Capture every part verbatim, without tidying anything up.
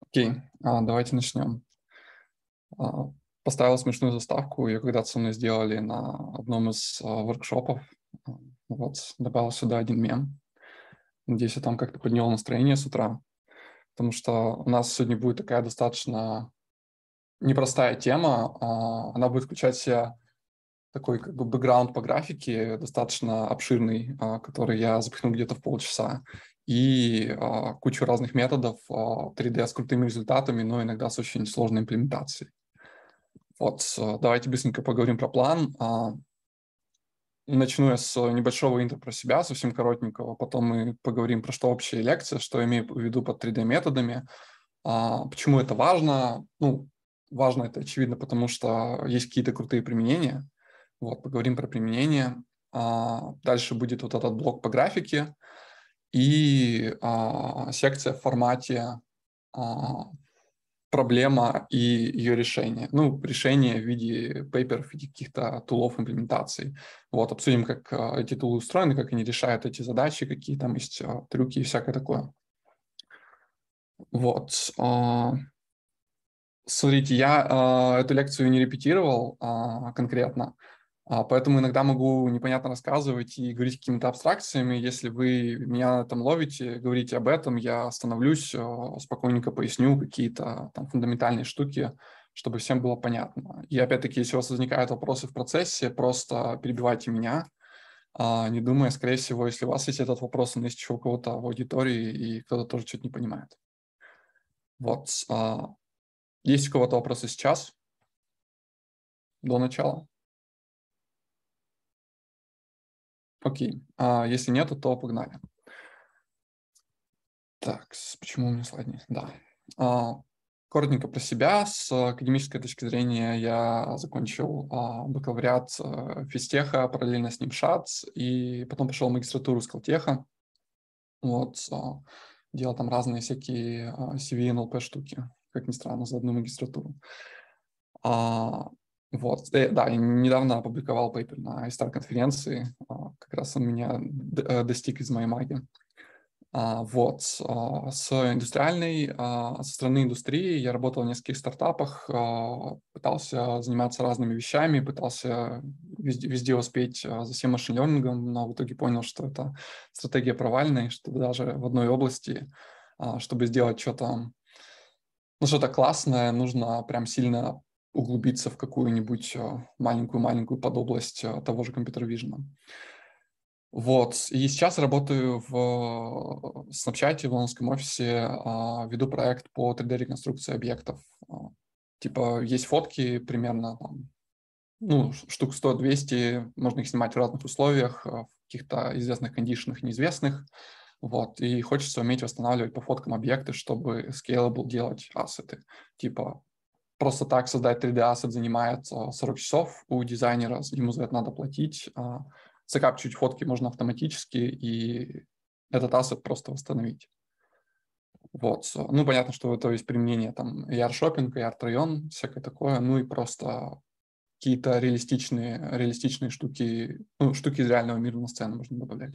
Окей, а, давайте начнем. А, Поставил смешную заставку, ее когда-то со мной сделали на одном из а, воркшопов. А, Вот, добавил сюда один мем. Надеюсь, я там как-то поднял настроение с утра, потому что у нас сегодня будет такая достаточно непростая тема. А, Она будет включать в себя такой как бы бэкграунд по графике, достаточно обширный, а, который я запихнул где-то в полчаса, и а, кучу разных методов а, три дэ с крутыми результатами, но иногда с очень сложной имплементацией. Вот, э, давайте быстренько поговорим про план. А, Начну я с небольшого интро про себя, совсем коротенького. Потом мы поговорим про что общая лекция, что я имею в виду под три дэ-методами. А, Почему это важно? Ну, важно это, очевидно, потому что есть какие-то крутые применения. Вот, поговорим про применение. А, Дальше будет вот этот блок по графике и а, секция в формате а, проблема и ее решение. Ну, решение в виде paper, в виде каких-то тулов имплементации. Вот, обсудим, как а, эти тулы устроены, как они решают эти задачи, какие там есть а, трюки и всякое такое. Вот. А, смотрите, я а, эту лекцию не репетировал а, конкретно, а, поэтому иногда могу непонятно рассказывать и говорить какими-то абстракциями. Если вы меня там ловите, говорите об этом, я остановлюсь, а, спокойненько поясню какие-то там фундаментальные штуки, чтобы всем было понятно. И опять-таки, если у вас возникают вопросы в процессе, просто перебивайте меня, а, не думая, скорее всего, если у вас есть этот вопрос, он есть еще у кого-то в аудитории, и кто-то тоже что-то не понимает. Вот. а, Есть у кого-то вопросы сейчас, до начала? Окей. А если нету, то погнали. Так, с- почему у меня слайд не... Да. А, Коротенько про себя. С академической точки зрения я закончил а, бакалавриат а, физтеха, параллельно с ним ШАЦ, и потом пошел в магистратуру Скалтеха. Вот. а, Делал там разные всякие а, си ви и эн эл пи штуки, как ни странно, за одну магистратуру. А, вот, э, да, я недавно опубликовал пейпер на истар-конференции, а, как раз он меня д- э, достиг из моей маги. А, вот, а, с индустриальной, а, со стороны индустрии я работал в нескольких стартапах, а, пытался заниматься разными вещами, пытался везде, везде успеть а, за всем машин-лернингом, но в итоге понял, что это стратегия провальная, и что даже в одной области, а, чтобы сделать что-то, ну, что-то классное, нужно прям сильно углубиться в какую-нибудь а, маленькую-маленькую подобласть а, того же компьютер-вижена. Вот, и сейчас работаю в Snapchat, в лондонском офисе, а, веду проект по три дэ-реконструкции объектов. А, Типа есть фотки примерно, там, ну, ш- штук сто-двести, можно их снимать в разных условиях, а, в каких-то известных кондишенах, неизвестных. Вот, и хочется уметь восстанавливать по фоткам объекты, чтобы scalable делать ассеты. Типа просто так создать три дэ-ассет занимает а, сорок часов у дизайнера, ему за это надо платить. а, Закапчивать фотки можно автоматически, и этот ассет просто восстановить. Вот. Ну, понятно, что это есть применение там и арт-шоппинг, и арт-район, всякое такое, ну и просто какие-то реалистичные, реалистичные штуки, ну, штуки из реального мира на сцену можно добавлять.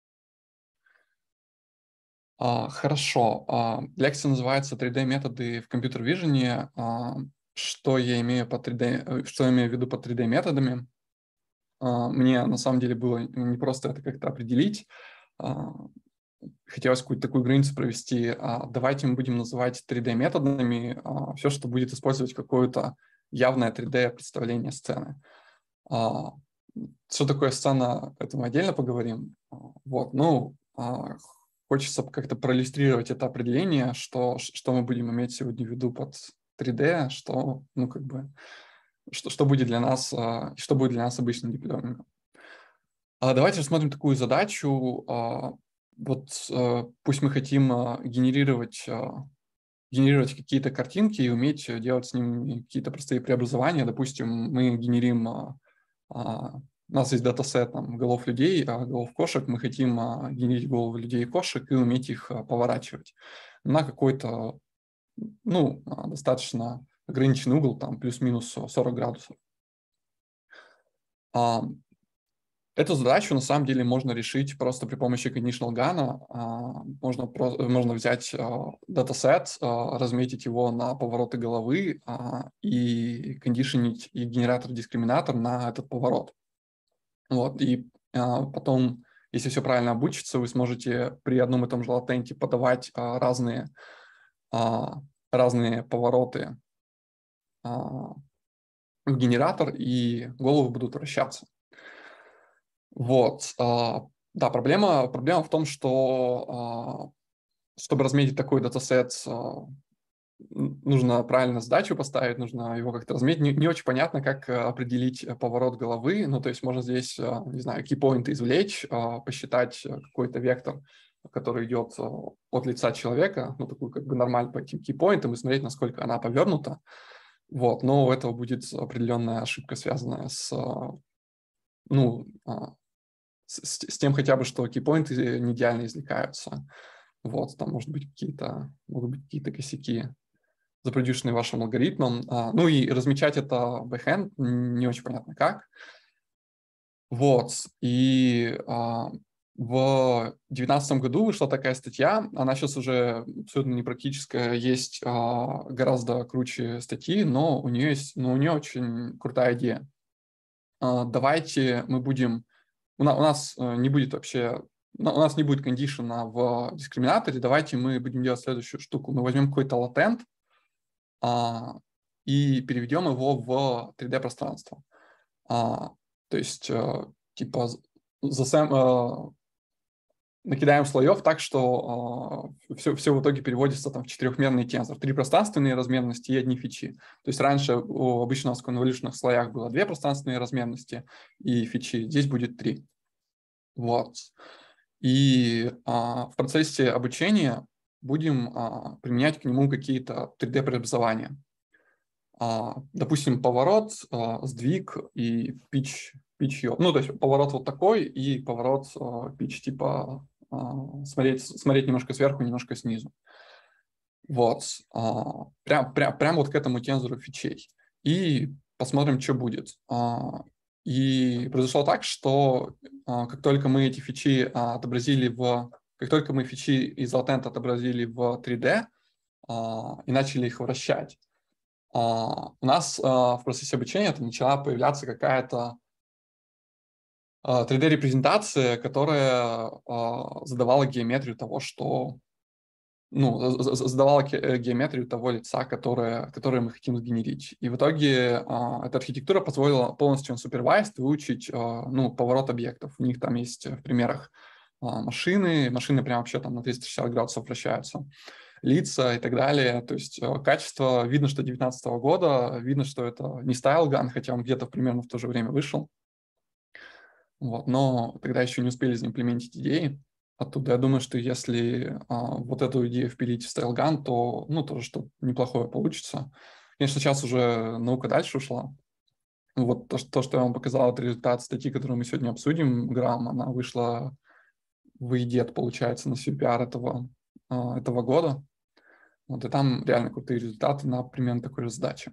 А, хорошо. А, лекция называется три дэ-методы в компьютер-вижене. А, что я имею по три дэ, э, что я имею в виду под три дэ-методами? А, мне на самом деле было не просто это как-то определить. А, Хотелось какую-то такую границу провести. А, Давайте мы будем называть три дэ-методами а, все, что будет использовать какое-то явное три дэ-представление сцены. А, Что такое сцена, это мы отдельно поговорим. А, Вот, ну, а, хочется как-то проиллюстрировать это определение, что, что мы будем иметь сегодня в виду под три дэ, что, ну, как бы, что, что будет для нас, а, что будет для нас обычным дипломингом. А Давайте рассмотрим такую задачу. а, Вот а, пусть мы хотим а, генерировать, а, генерировать какие-то картинки и уметь делать с ними какие-то простые преобразования. Допустим, мы генерим, а, а, у нас есть датасет там, голов людей, а, голов кошек. Мы хотим а, генерить головы людей и кошек и уметь их а, поворачивать на какой-то, ну, а, достаточно ограниченный угол, там плюс-минус сорок градусов. А, Эту задачу на самом деле можно решить просто при помощи conditional gun. Можно, можно взять датасет, разметить его на повороты головы и кондишенить и генератор-дискриминатор на этот поворот. Вот. И потом, если все правильно обучится, вы сможете при одном и том же латенте подавать разные, разные повороты в генератор, и головы будут вращаться. Вот, да, проблема, проблема в том, что чтобы разметить такой датасет, нужно правильно задачу поставить, нужно его как-то разметить. Не, не очень понятно, как определить поворот головы. Ну, то есть можно здесь, не знаю, кейпоинты извлечь, посчитать какой-то вектор, который идет от лица человека, ну, такую как бы нормаль по этим кейпоинтам, и смотреть, насколько она повернута. Вот, но у этого будет определенная ошибка, связанная с, ну, С, с тем хотя бы, что кейпоинты не идеально извлекаются. Вот, там может быть какие-то, могут быть какие-то косяки, запродюшенные вашим алгоритмом. А, ну и размечать это бэкэнд не очень понятно как. Вот, и а, в две тысячи девятнадцатом году вышла такая статья, она сейчас уже абсолютно непрактическая, есть а, гораздо круче статьи, но у нее есть, но у нее очень крутая идея. А, давайте мы будем У нас, у нас не будет вообще, у нас не будет кондишена в дискриминаторе, давайте мы будем делать следующую штуку. Мы возьмем какой-то латент а, и переведем его в три дэ-пространство. А, то есть, а, типа, засэм, а, накидаем слоев так, что а, все, все в итоге переводится там, в четырехмерный тензор. Три пространственные размерности и одни фичи. То есть раньше у, обычно у нас в конволюшенных слоях было две пространственные размерности и фичи, здесь будет три. Вот. И а, в процессе обучения будем а, применять к нему какие-то три дэ-преобразования. А, допустим, поворот, а, сдвиг и pitch, pitch. Ну, то есть поворот вот такой и поворот а, pitch, типа а, смотреть, смотреть немножко сверху, немножко снизу. Вот. А, прям, прям, прям вот к этому тензору фичей. И посмотрим, что будет. А, и произошло так, что а, как только мы эти фичи а, отобразили в... Как только мы фичи из латента отобразили в три дэ а, и начали их вращать, а, у нас а, в процессе обучения там начала появляться какая-то а, три дэ-репрезентация, которая а, задавала геометрию того, что... Ну, задавала геометрию того лица, которое, которое мы хотим сгенерить. И в итоге а, эта архитектура позволила полностью unsupervised выучить а, ну, поворот объектов. У них там есть в примерах а, машины, машины прям вообще там на триста шестьдесят градусов вращаются, лица и так далее. То есть а, качество, видно, что две тысячи девятнадцатого года, видно, что это не StyleGun, хотя он где-то примерно в то же время вышел. Вот, но тогда еще не успели заимплементить идеи оттуда. Я думаю, что если а, вот эту идею впилить в StyleGun, то, ну, тоже что-то неплохое получится. Конечно, сейчас уже наука дальше ушла. Вот то, что, то, что я вам показал, это результат статьи, которую мы сегодня обсудим, Грамм, она вышла в идет, получается, на си пи ар этого, а, этого года. Вот, и там реально крутые результаты на примерно такой же задаче.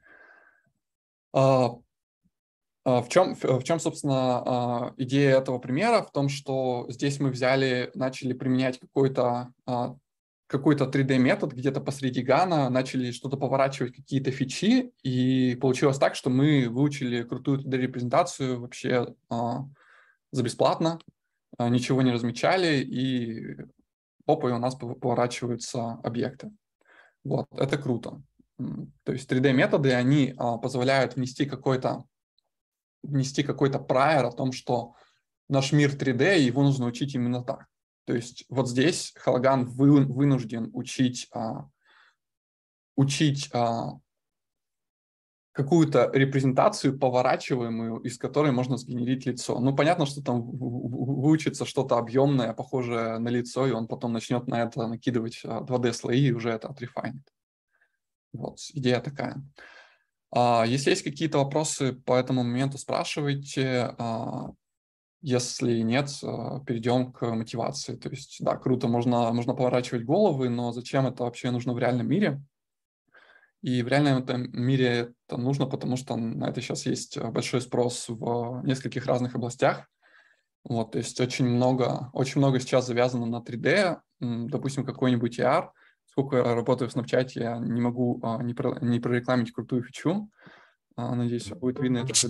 А, В чем, в чем, собственно, идея этого примера? В том, что здесь мы взяли, начали применять какой-то какой-то три дэ-метод где-то посреди гана, начали что-то поворачивать, какие-то фичи, и получилось так, что мы выучили крутую три дэ-репрезентацию вообще за бесплатно, ничего не размечали, и опа, и у нас поворачиваются объекты. Вот, это круто. То есть три дэ-методы, они позволяют внести какой-то внести какой-то прайер о том, что наш мир три дэ, и его нужно учить именно так. То есть вот здесь Hologun вы, вынужден учить, а, учить а, какую-то репрезентацию поворачиваемую, из которой можно сгенерить лицо. Ну, понятно, что там выучится что-то объемное, похожее на лицо, и он потом начнет на это накидывать два дэ-слои и уже это отрефайнит. Вот, идея такая. Если есть какие-то вопросы по этому моменту, спрашивайте. Если нет, перейдем к мотивации. То есть, да, круто, можно, можно поворачивать головы, но зачем это вообще нужно в реальном мире? И в реальном этом мире это нужно, потому что на это сейчас есть большой спрос в нескольких разных областях. Вот, то есть очень много, очень много сейчас завязано на три дэ, допустим, какой-нибудь и ар. Сколько я работаю в Snapchat, я не могу а, не, про, не прорекламить крутую фичу. А, надеюсь, будет видно это.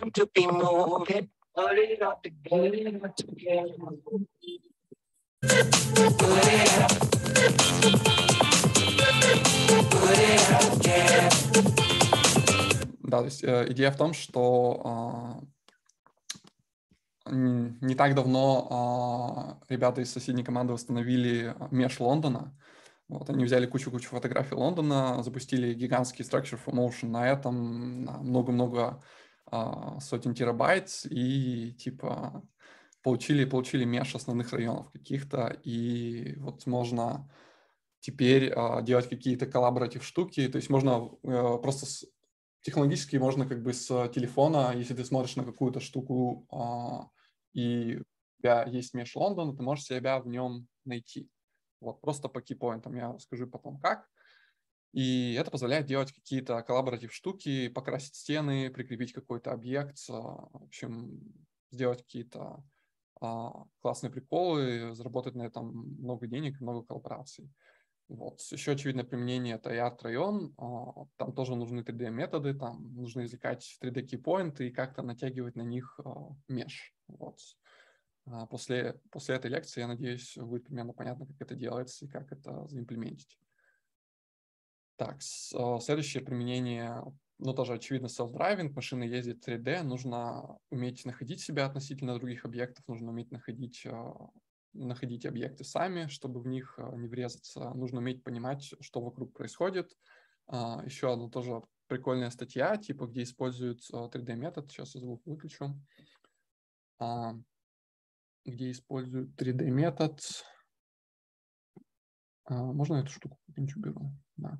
Да, то есть э, идея в том, что э, не так давно э, ребята из соседней команды восстановили меш Лондона. Вот, они взяли кучу-кучу фотографий Лондона, запустили гигантский Structure for Motion на этом, на много-много э, сотен терабайт, и типа получили, получили меш основных районов каких-то, и вот можно теперь э, делать какие-то коллаборатив штуки, то есть можно э, просто с, технологически можно как бы с телефона, если ты смотришь на какую-то штуку э, и у тебя есть меш Лондон, ты можешь себя в нем найти. Вот просто по кейпоинтам я расскажу потом как. И это позволяет делать какие-то коллаборатив штуки, покрасить стены, прикрепить какой-то объект, в общем, сделать какие-то а, классные приколы, заработать на этом много денег, много коллабораций. Вот. Еще очевидное применение — это и арт-район. А, там тоже нужны три дэ-методы, там нужно извлекать три дэ-кейпоинты и как-то натягивать на них меш. Вот. А после, после этой лекции, я надеюсь, будет примерно понятно, как это делается и как это заимплементить. Так, следующее применение, ну, тоже очевидно, self-driving, машина ездит в три дэ, нужно уметь находить себя относительно других объектов, нужно уметь находить, находить объекты сами, чтобы в них не врезаться, нужно уметь понимать, что вокруг происходит. Еще одна тоже прикольная статья, типа, где используют три дэ-метод, сейчас я звук выключу, где используют три дэ-метод. Можно эту штуку какую-нибудь уберу? Да.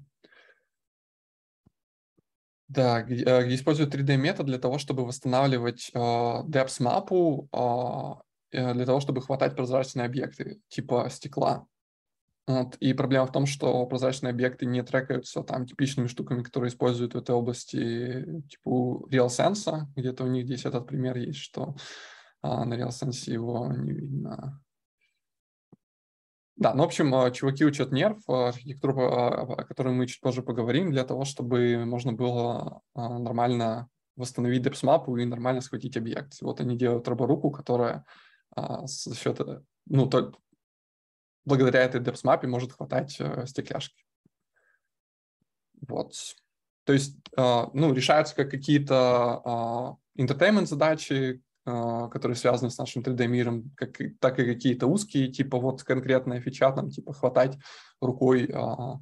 Да, где, где используют три дэ-метод для того, чтобы восстанавливать э, depth-мапу, э, для того, чтобы хватать прозрачные объекты, типа стекла. Вот. И проблема в том, что прозрачные объекты не трекаются там типичными штуками, которые используют в этой области, типа RealSense, где-то у них здесь этот пример есть, что э, на RealSense его не видно. Да, ну, в общем, чуваки учат нерв, архитектуру, о которой мы чуть позже поговорим, для того, чтобы можно было нормально восстановить депс-мапу и нормально схватить объект. Вот они делают роборуку, которая за счет, ну, то, благодаря этой депс-мапе может хватать стекляшки. Вот. То есть, ну, решаются как какие-то entertainment задачи, которые связаны с нашим три дэ-миром, как, так и какие-то узкие, типа вот конкретная фича, там, типа хватать рукой, а,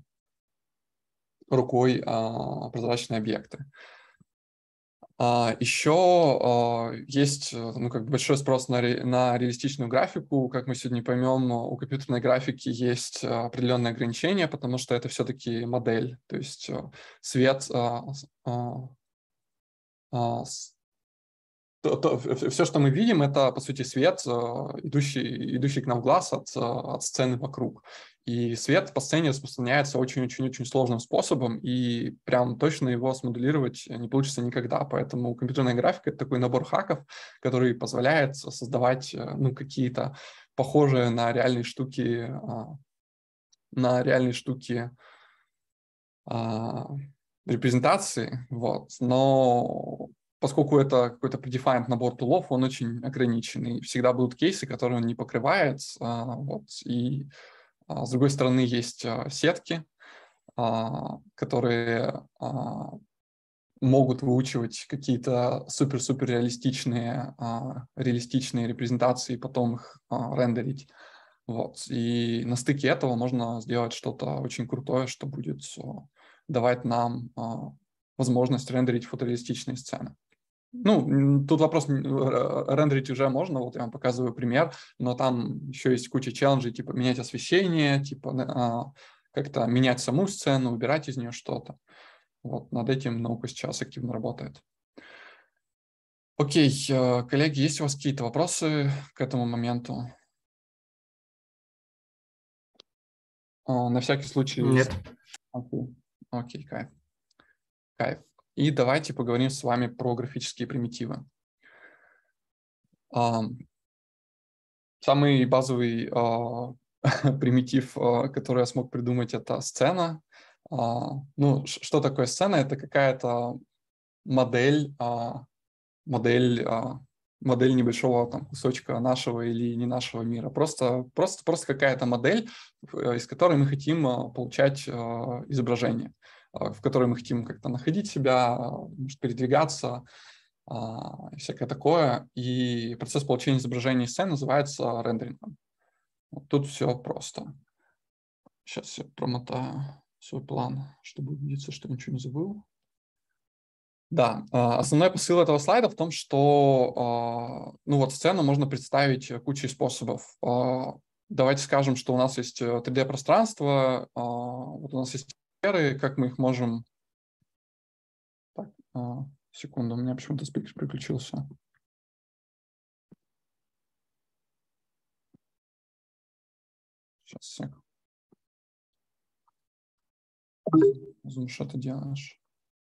рукой а, прозрачные объекты. А, еще а, есть, ну, как бы большой спрос на, ре, на реалистичную графику. Как мы сегодня поймем, у компьютерной графики есть определенные ограничения, потому что это все-таки модель. То есть свет... А, а, а, То, то, все, что мы видим, это, по сути, свет, идущий, идущий к нам в глаз от, от сцены вокруг. И свет по сцене распространяется очень-очень-очень сложным способом, и прям точно его смоделировать не получится никогда. Поэтому компьютерная графика — это такой набор хаков, который позволяет создавать, ну, какие-то похожие на реальные штуки, на реальные штуки репрезентации, вот. Но поскольку это какой-то predefined набор тулов, он очень ограниченный. Всегда будут кейсы, которые он не покрывает. Вот. И с другой стороны есть сетки, которые могут выучивать какие-то супер-супер реалистичные, реалистичные репрезентации и потом их рендерить. Вот. И на стыке этого можно сделать что-то очень крутое, что будет давать нам возможность рендерить фотореалистичные сцены. Ну, тут вопрос, рендерить уже можно, вот я вам показываю пример, но там еще есть куча челленджей, типа менять освещение, типа как-то менять саму сцену, убирать из нее что-то. Вот над этим наука сейчас активно работает. Окей, коллеги, есть у вас какие-то вопросы к этому моменту? На всякий случай... Нет. Окей, окей, кайф. Кайф. И давайте поговорим с вами про графические примитивы. самый базовый э, примитив, э, который я смог придумать, это сцена. Э, ну, что такое сцена? Это какая-то модель, э, модель, э, модель небольшого там кусочка нашего или не нашего мира. Просто, просто, просто какая-то модель, из которой мы хотим э, получать э, изображение, э, в которой мы хотим как-то находить себя, э, может, передвигаться, Uh, всякое такое. И процесс получения изображения из сцены называется рендерингом. Вот тут все просто. Сейчас я промотаю свой план, чтобы убедиться, что ничего не забыл. Да, uh, основной посыл этого слайда в том, что uh, ну вот сцену можно представить кучей способов. Uh, давайте скажем, что у нас есть три дэ-пространство, uh, вот у нас есть сферы, как мы их можем... Так, uh, секунду, у меня почему-то спикер переключился. Сейчас, сек. Zoom, что ты делаешь?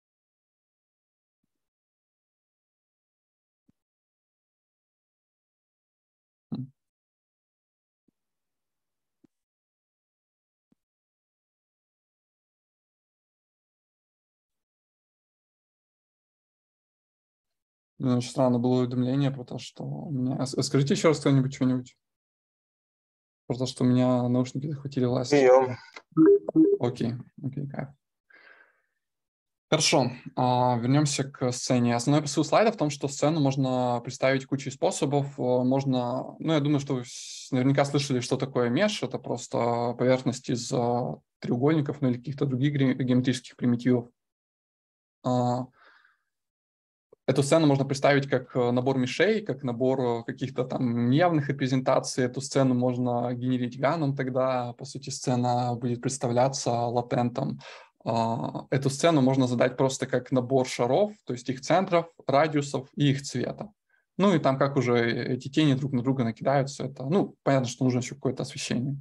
Ну, очень странно было уведомление про то, что у меня... Скажите еще раз кто-нибудь что-нибудь. Про то, что у меня наушники захватили власть. Прием. Окей, окей, кайф. Хорошо, а, вернемся к сцене. Основной посыл слайда в том, что сцену можно представить кучей способов. Можно, ну, я думаю, что вы наверняка слышали, что такое меш. Это просто поверхность из а, треугольников, ну, или каких-то других геометрических примитивов. А, Эту сцену можно представить как набор мешей, как набор каких-то там неявных репрезентаций. Эту сцену можно генерить ганом, тогда, по сути, сцена будет представляться латентом. Эту сцену можно задать просто как набор шаров, то есть их центров, радиусов и их цвета. Ну и там как уже эти тени друг на друга накидаются. Это, ну, понятно, что нужно еще какое-то освещение.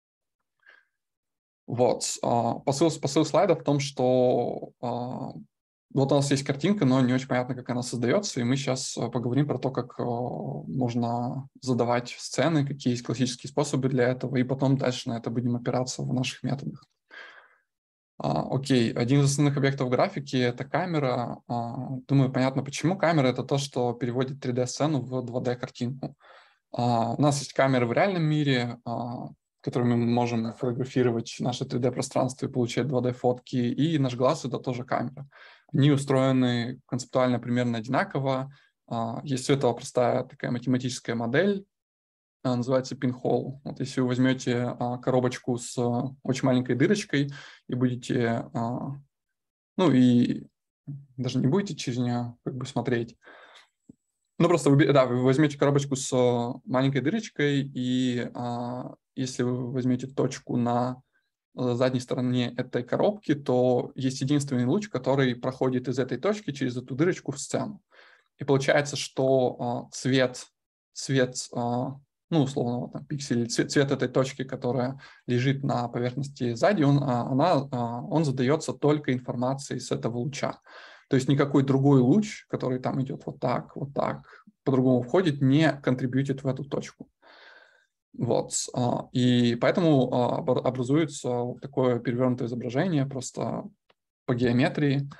Вот. Посыл, посыл слайда в том, что вот у нас есть картинка, но не очень понятно, как она создается, и мы сейчас поговорим про то, как можно задавать сцены, какие есть классические способы для этого, и потом дальше на это будем опираться в наших методах. А, окей, один из основных объектов графики – это камера. А, думаю, понятно, почему. Камера – это то, что переводит три дэ-сцену в два дэ-картинку. А, у нас есть камеры в реальном мире, а, которыми мы можем фотографировать наше три дэ-пространство и получать два дэ-фотки, и наш глаз – это тоже камера. Они устроены концептуально примерно одинаково. А, есть у этого простая такая математическая модель, называется pinhole. Вот если вы возьмете а, коробочку с а, очень маленькой дырочкой и будете, а, ну и даже не будете через нее как бы смотреть, ну просто вы, да, вы возьмете коробочку с маленькой дырочкой, и а, если вы возьмете точку на задней стороне этой коробки, то есть единственный луч, который проходит из этой точки через эту дырочку в сцену. И получается, что а, цвет, цвет а, ну, условно, вот, там, пиксель, цвет, цвет этой точки, которая лежит на поверхности сзади, он, она, он задается только информацией с этого луча. То есть никакой другой луч, который там идет вот так, вот так, по-другому входит, не контрибьютит в эту точку. Вот. И поэтому образуется вот такое перевернутое изображение просто по геометрии.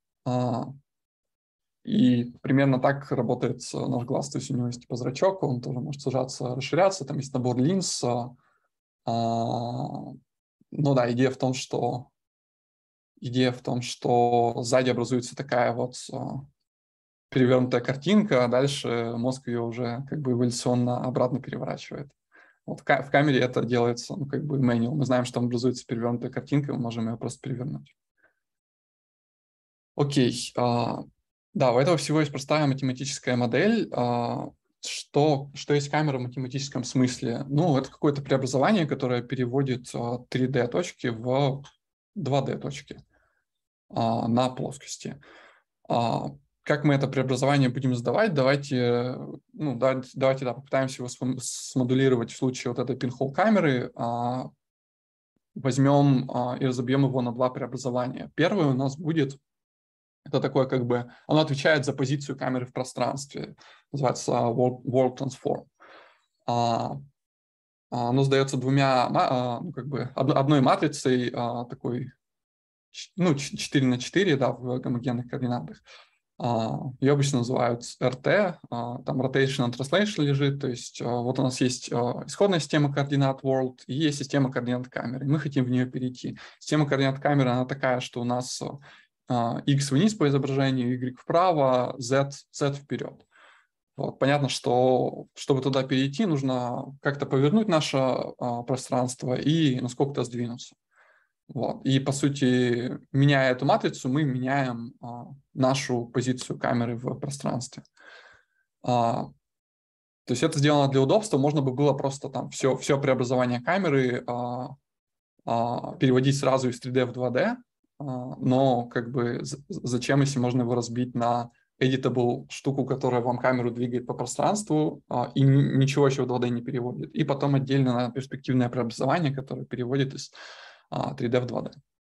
И примерно так работает наш глаз. То есть у него есть типа зрачок, он тоже может сужаться, расширяться. Там есть набор линз. Ну да, идея в том, что идея в том, что сзади образуется такая вот перевернутая картинка, а дальше мозг ее уже как бы эволюционно обратно переворачивает. Вот в камере это делается, ну, как бы manual. Мы знаем, что там образуется перевернутая картинка, мы можем ее просто перевернуть. Окей. Да, у этого всего есть простая математическая модель. Что, что есть камера в математическом смысле? Ну, это какое-то преобразование, которое переводит три дэ-точки в два дэ-точки на плоскости. Как мы это преобразование будем сдавать? Давайте, ну, давайте, давайте да, попытаемся его смодулировать в случае вот этой pinhole камеры. Возьмем и разобьем его на два преобразования. Первое у нас будет... Это такое как бы, оно отвечает за позицию камеры в пространстве, называется World, World Transform. а, оно сдается двумя, а, ну, как бы одной матрицей, а, такой, ну, четыре на четыре, да, в гомогенных координатах. Ее обычно называют эр ти, там rotation and translation лежит, то есть вот у нас есть исходная система координат world и есть система координат камеры, мы хотим в нее перейти. Система координат камеры, она такая, что у нас x вниз по изображению, y вправо, z, z вперед. Вот, понятно, что чтобы туда перейти, нужно как-то повернуть наше пространство и насколько-то сдвинуться. Вот. И, по сути, меняя эту матрицу, мы меняем а, нашу позицию камеры в пространстве. А, то есть это сделано для удобства. Можно бы было просто там все, все преобразование камеры а, а, переводить сразу из три дэ в два дэ, а, но как бы зачем, если можно его разбить на editable штуку, которая вам камеру двигает по пространству а, и ничего еще в два дэ не переводит. И потом отдельно на перспективное преобразование, которое переводит из три дэ в два дэ.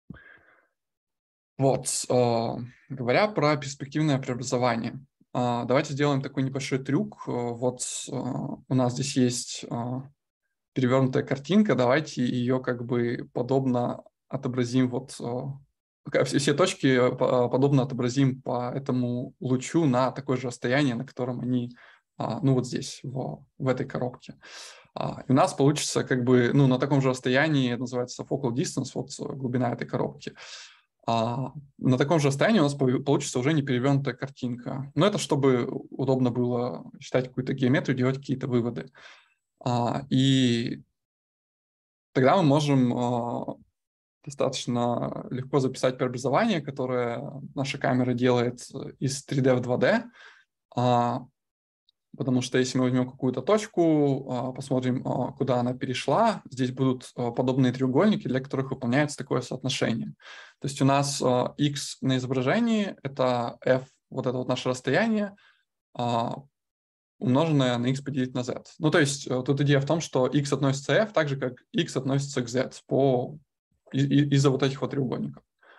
Вот, э, говоря про перспективное преобразование, э, давайте сделаем такой небольшой трюк. Вот э, у нас здесь есть э, перевернутая картинка, давайте ее как бы подобно отобразим, вот э, все, все точки подобно отобразим по этому лучу на такое же расстояние, на котором они, э, ну вот здесь, в, в этой коробке. И у нас получится как бы, ну, на таком же расстоянии, это называется focal distance, вот глубина этой коробки. А на таком же расстоянии у нас получится уже не перевернутая картинка. Но это чтобы удобно было считать какую-то геометрию, делать какие-то выводы. А, и тогда мы можем а, достаточно легко записать преобразование, которое наша камера делает из три дэ в два дэ. А, Потому что если мы возьмем какую-то точку, посмотрим, куда она перешла, здесь будут подобные треугольники, для которых выполняется такое соотношение. То есть у нас x на изображении – это f, вот это вот наше расстояние, умноженное на x поделить на z. Ну, то есть тут идея в том, что x относится к f так же, как x относится к z по, из-за вот этих вот треугольников.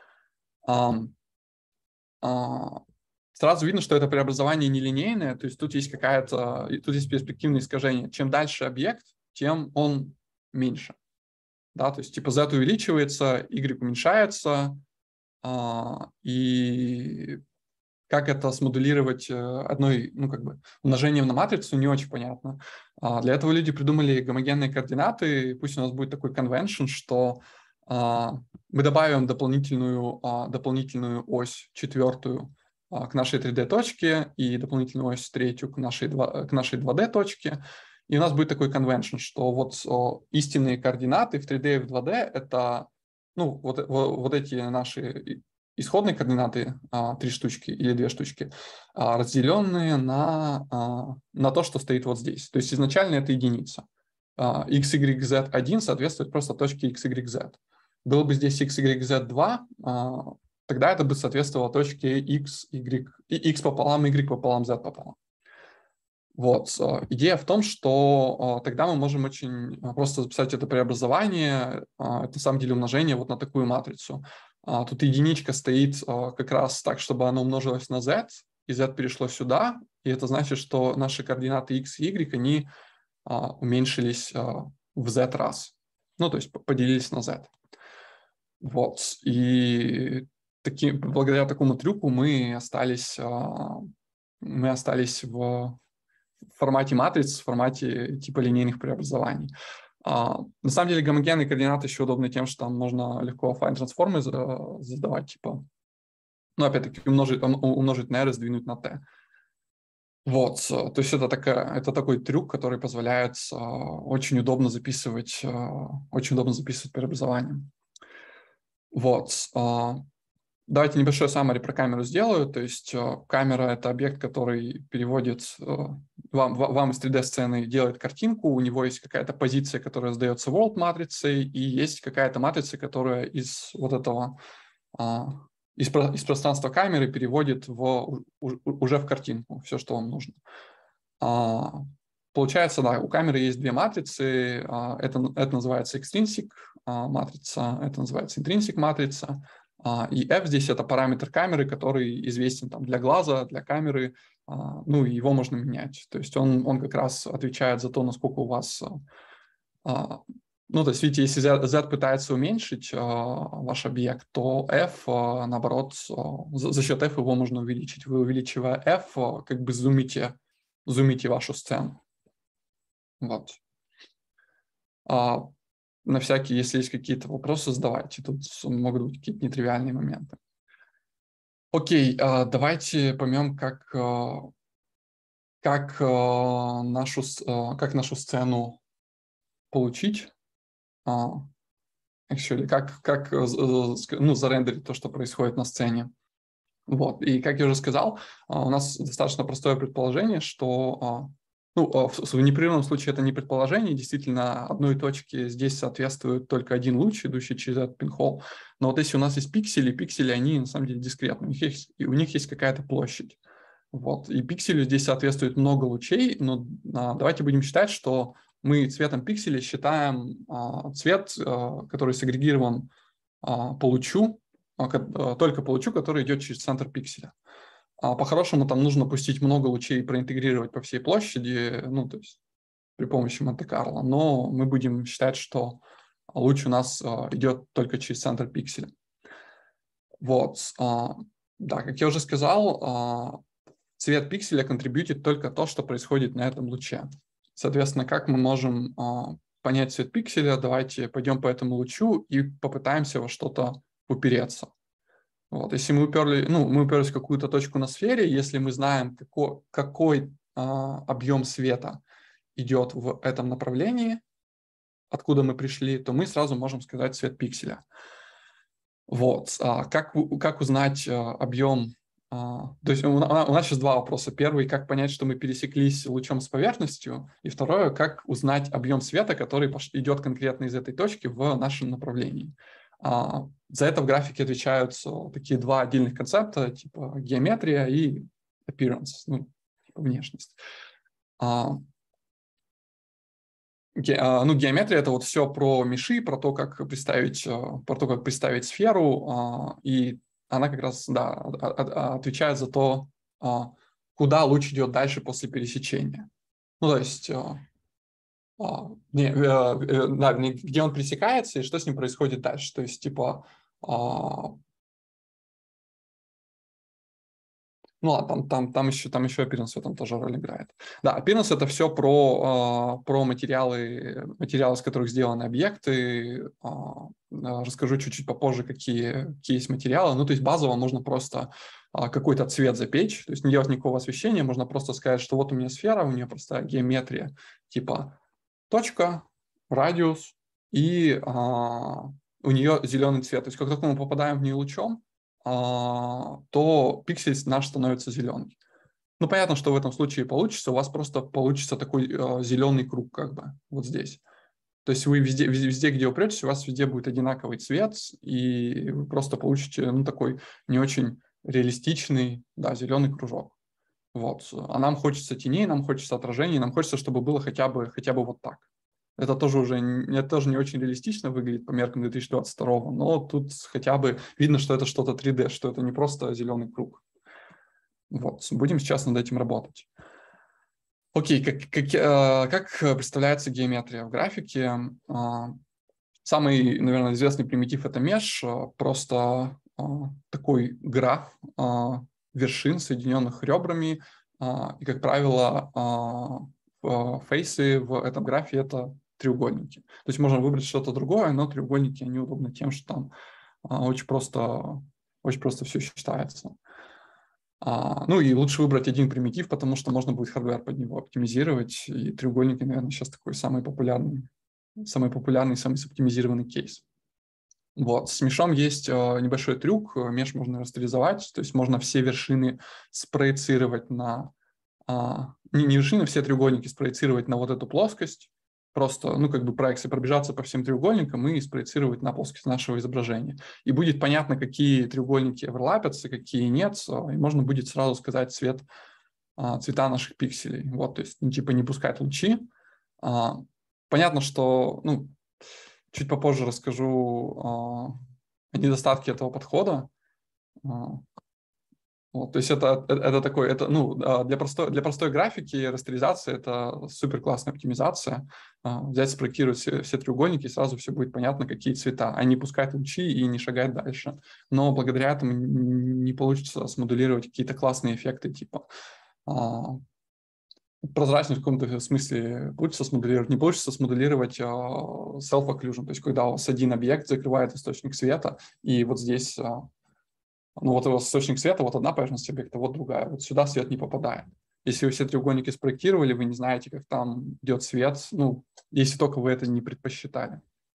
Сразу видно, что это преобразование нелинейное, то есть тут есть какая-то, тут есть перспективное искажение. Чем дальше объект, тем он меньше. Да, то есть типа z увеличивается, y уменьшается, а, и как это смоделировать одной, ну как бы умножением на матрицу, не очень понятно. А для этого люди придумали гомогенные координаты, пусть у нас будет такой convention, что а, мы добавим дополнительную, а, дополнительную ось, четвертую, к нашей три дэ-точке и дополнительную ось третью к нашей, к нашей два дэ-точке. И у нас будет такой convention, что вот о, истинные координаты в три дэ и в два дэ – это ну, вот, вот, вот эти наши исходные координаты, а, три штучки или две штучки, а, разделенные на, а, на то, что стоит вот здесь. То есть изначально это единица. А, x, y, z один соответствует просто точке x, y, z. Было бы здесь x, y, z два, а, тогда это бы соответствовало точке x, y, x пополам, y пополам, z пополам. Вот. Идея в том, что тогда мы можем очень просто записать это преобразование, это на самом деле умножение вот на такую матрицу. Тут единичка стоит как раз так, чтобы она умножилась на z, и z перешло сюда, и это значит, что наши координаты x и y, они уменьшились в z раз. Ну, то есть поделились на z. Вот. И таки, благодаря такому трюку мы остались, мы остались в формате матриц, в формате типа линейных преобразований. На самом деле гомогенные координаты еще удобны тем, что там можно легко affine трансформы задавать, типа, ну, опять-таки, умножить, умножить на r и сдвинуть на t. Вот, то есть это, такая, это такой трюк, который позволяет очень удобно записывать, очень удобно записывать преобразования. Вот. Давайте небольшое summary про камеру сделаю. То есть камера – это объект, который переводит вам, вам из три дэ-сцены, делает картинку, у него есть какая-то позиция, которая сдается world матрицей, и есть какая-то матрица, которая из вот этого, из, из пространства камеры переводит в, уже в картинку все, что вам нужно. Получается, да, у камеры есть две матрицы, это, это называется extrinsic матрица, это называется intrinsic матрица, и f здесь это параметр камеры, который известен там для глаза, для камеры, ну, его можно менять. То есть он, он как раз отвечает за то, насколько у вас... Ну, то есть, видите, если Z, Z пытается уменьшить э, ваш объект, то F, э, наоборот, э, за, за счет F его можно увеличить. Вы, увеличивая F, э, как бы зумите, зумите вашу сцену. Вот. А, на всякий, если есть какие-то вопросы, задавайте. Тут могут быть какие-то нетривиальные моменты. Окей, э, давайте поймем, как, э, как, э, нашу, э, как нашу сцену получить. Actually, как, как ну, зарендерить то, что происходит на сцене. Вот. И как я уже сказал, у нас достаточно простое предположение, что ну, в непрерывном случае это не предположение, действительно, одной точке здесь соответствует только один луч, идущий через этот пинхол. Но вот если у нас есть пиксели, пиксели, они на самом деле дискретны, у них есть, у них есть какая-то площадь. Вот. И пикселю здесь соответствует много лучей, но а, давайте будем считать, что мы цветом пикселя считаем а, цвет, а, который сегрегирован а, по лучу, а, а, только по лучу, который идет через центр пикселя. А по-хорошему там нужно пустить много лучей и проинтегрировать по всей площади, ну, то есть при помощи Монте-Карло, но мы будем считать, что луч у нас а, идет только через центр пикселя. Вот. А, да, как я уже сказал, а, цвет пикселя контрибьютит только то, что происходит на этом луче. Соответственно, как мы можем э, понять цвет пикселя? Давайте пойдем по этому лучу и попытаемся во что-то упереться. Вот. Если мы уперли, ну, мы уперлись в какую-то точку на сфере, если мы знаем, какой, какой э, объем света идет в этом направлении, откуда мы пришли, то мы сразу можем сказать цвет пикселя. Вот. А как, как узнать э, объем? То есть у нас сейчас два вопроса. Первый, как понять, что мы пересеклись лучом с поверхностью, и второе, как узнать объем света, который идет конкретно из этой точки в нашем направлении. За это в графике отвечают такие два отдельных концепта, типа геометрия и appearance, ну, типа внешность. Ге, ну, геометрия — это вот все про меши, про то, как представить, про то, как представить сферу, и она как раз, да, отвечает за то, куда луч идет дальше после пересечения. Ну, то есть, не, да, где он пересекается и что с ним происходит дальше. То есть, типа, ну ладно, там, там, там, еще, там еще appearance в этом тоже роль играет. Да, appearance — это все про, про материалы, материалы, из которых сделаны объекты. Расскажу чуть-чуть попозже, какие, какие есть материалы. Ну, то есть базово можно просто какой-то цвет запечь, то есть не делать никакого освещения, можно просто сказать, что вот у меня сфера, у нее простая геометрия, типа точка, радиус, и а, у нее зеленый цвет. То есть как только мы попадаем в нее лучом, то пиксель наш становится зеленый. Ну, понятно, что в этом случае получится. У вас просто получится такой э, зеленый круг, как бы, вот здесь. То есть вы везде, везде, везде, где упретесь, у вас везде будет одинаковый цвет, и вы просто получите, ну, такой не очень реалистичный, да, зеленый кружок. Вот. А нам хочется теней, нам хочется отражений, нам хочется, чтобы было хотя бы, хотя бы вот так. Это тоже уже это тоже не очень реалистично выглядит по меркам две тысячи двадцать второго, но тут хотя бы видно, что это что-то три дэ, что это не просто зеленый круг. Вот, будем сейчас над этим работать. Окей, как, как, как представляется геометрия в графике? Самый, наверное, известный примитив — это mesh, просто такой граф вершин, соединенных ребрами, и, как правило, фейсы в этом графе — это треугольники. То есть можно выбрать что-то другое, но треугольники, они удобны тем, что там очень просто, очень просто все считается. А, ну и лучше выбрать один примитив, потому что можно будет хардвер под него оптимизировать. И треугольники, наверное, сейчас такой самый популярный, самый популярный, самый оптимизированный кейс. Вот. С мешом есть э, небольшой трюк. Меш можно растеризовать, то есть можно все вершины спроецировать на... Э, не, не вершины, все треугольники спроецировать на вот эту плоскость. Просто, ну, как бы проекции пробежаться по всем треугольникам и спроецировать на плоскость нашего изображения. И будет понятно, какие треугольники оверлапятся, какие нет, и можно будет сразу сказать цвет, цвета наших пикселей. Вот, то есть, ну, типа, не пускать лучи. Понятно, что, ну, чуть попозже расскажу о недостатке этого подхода. Вот, то есть это, это, это такой, это, ну, для простой, для простой графики растеризации это супер классная оптимизация. Взять, спроектировать все, все треугольники, и сразу все будет понятно, какие цвета, а не пускать лучи и не шагать дальше. Но благодаря этому не получится смоделировать какие-то классные эффекты, типа прозрачность в каком-то смысле получится смоделировать, не получится смоделировать uh, self-occlusion, то есть когда у вас один объект закрывает источник света, и вот здесь, uh, ну вот у вас источник света, вот одна поверхность объекта, вот другая, вот сюда свет не попадает. Если вы все треугольники спроектировали, вы не знаете, как там идет свет, ну, если только вы это не предпосчитали.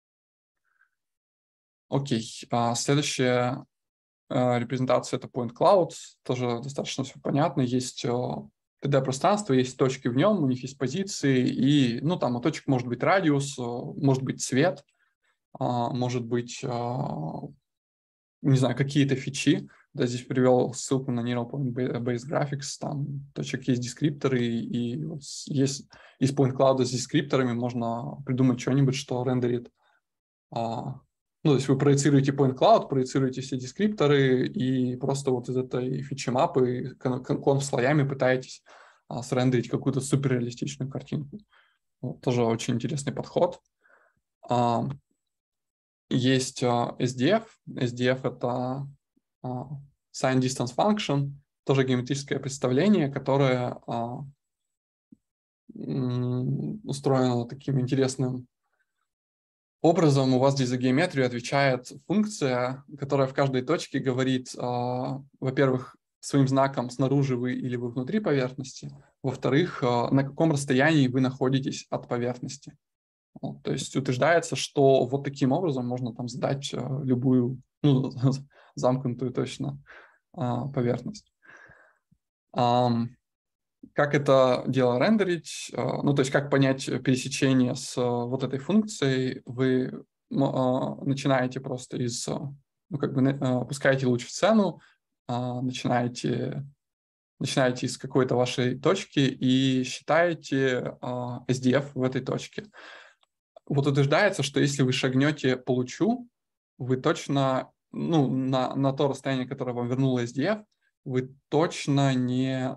Окей, uh, следующая uh, репрезентация — это point cloud, тоже достаточно все понятно, есть uh, три дэ-пространство, есть точки в нем, у них есть позиции, и, ну, там у точек может быть радиус, может быть цвет, может быть, не знаю, какие-то фичи. Да, здесь привел ссылку на Neural Point Based Graphics, там точек есть дескрипторы, и вот есть из Point Cloud с дескрипторами можно придумать что-нибудь, что рендерит. Ну, то есть вы проецируете Point Cloud, проецируете все дескрипторы, и просто вот из этой фичи-мапы конф-слоями пытаетесь а, срендерить какую-то суперреалистичную картинку. Вот, тоже очень интересный подход. А, есть а, эс ди эф. эс ди эф — это а, Sign Distance Function, тоже геометрическое представление, которое а, м, устроено таким интересным образом. У вас здесь за геометрию отвечает функция, которая в каждой точке говорит, э, во-первых, своим знаком, снаружи вы или вы внутри поверхности, во-вторых, э, на каком расстоянии вы находитесь от поверхности. Вот, то есть утверждается, что вот таким образом можно там задать э, любую, ну, замкнутую точно э, поверхность. Um, Как это дело рендерить, ну, то есть как понять пересечение с вот этой функцией, вы начинаете просто из, ну, как бы опускаете луч в сцену, начинаете, начинаете из какой-то вашей точки и считаете эс ди эф в этой точке. Вот утверждается, что если вы шагнете по лучу, вы точно, ну, на, на то расстояние, которое вам вернуло эс ди эф, вы точно не...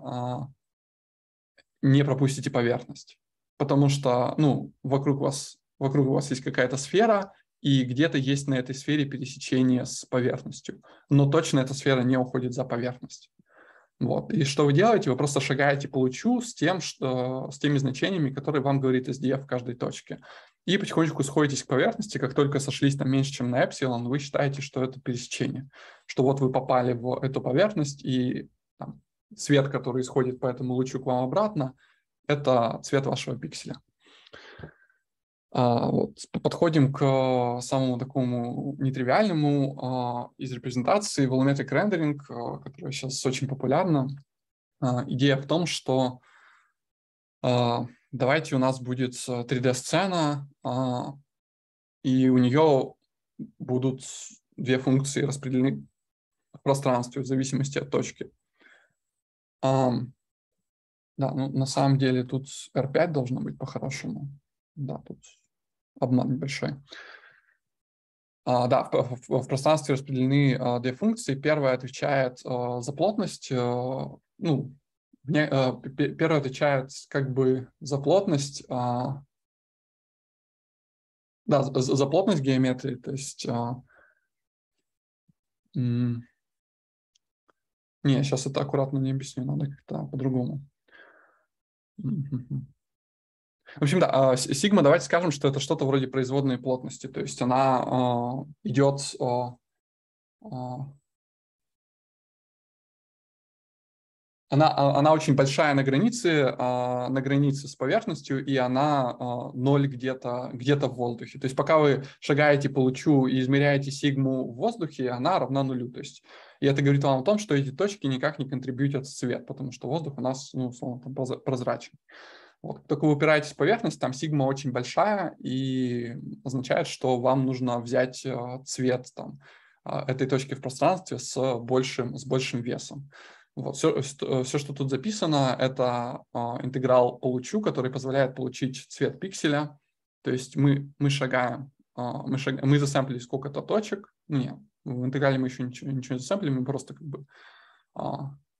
не пропустите поверхность, потому что, ну, вокруг вас, вокруг вас есть какая-то сфера, и где-то есть на этой сфере пересечение с поверхностью, но точно эта сфера не уходит за поверхность. Вот. И что вы делаете? Вы просто шагаете по лучу с, тем, что, с теми значениями, которые вам говорит эс ди эф в каждой точке. И потихонечку сходитесь к поверхности. Как только сошлись там меньше, чем на эпсилон, вы считаете, что это пересечение. Что вот вы попали в эту поверхность, и там, цвет, который исходит по этому лучу к вам обратно, это цвет вашего пикселя. А, вот. Подходим к самому такому нетривиальному а, из репрезентации volumetric rendering, а, которая сейчас очень популярна. А, идея в том, что а, давайте у нас будет три дэ-сцена, а, и у нее будут две функции распределены в пространстве в зависимости от точки. А, да, ну на самом деле тут эр пять должно быть по-хорошему. Да, тут обман небольшой. А, да, в, в, в пространстве распределены а, две функции. Первая отвечает а, за плотность. А, ну, не, а, первая отвечает как бы за плотность. А, да, за, за плотность геометрии. То есть... А, м, не, сейчас это аккуратно не объясню, надо как-то по-другому. В общем, да, сигма, давайте скажем, что это что-то вроде производной плотности. То есть она а, идет... А, а, Она, она очень большая на границе, на границе с поверхностью, и она ноль где-то где-то в воздухе. То есть пока вы шагаете по лучу и измеряете сигму в воздухе, она равна нулю. То есть, и это говорит вам о том, что эти точки никак не контрибьютят в цвет, потому что воздух у нас, ну, условно, там прозрачен. Вот. Только вы упираетесь в поверхность, там сигма очень большая, и означает, что вам нужно взять цвет там, этой точки в пространстве с большим, с большим весом. Вот. Все, все, что тут записано, это а, интеграл по лучу, который позволяет получить цвет пикселя. То есть мы, мы шагаем, а, мы, шаг, мы засэмплили сколько-то точек. Ну, нет, в интеграле мы еще ничего, ничего не засэмплили, мы просто как бы а,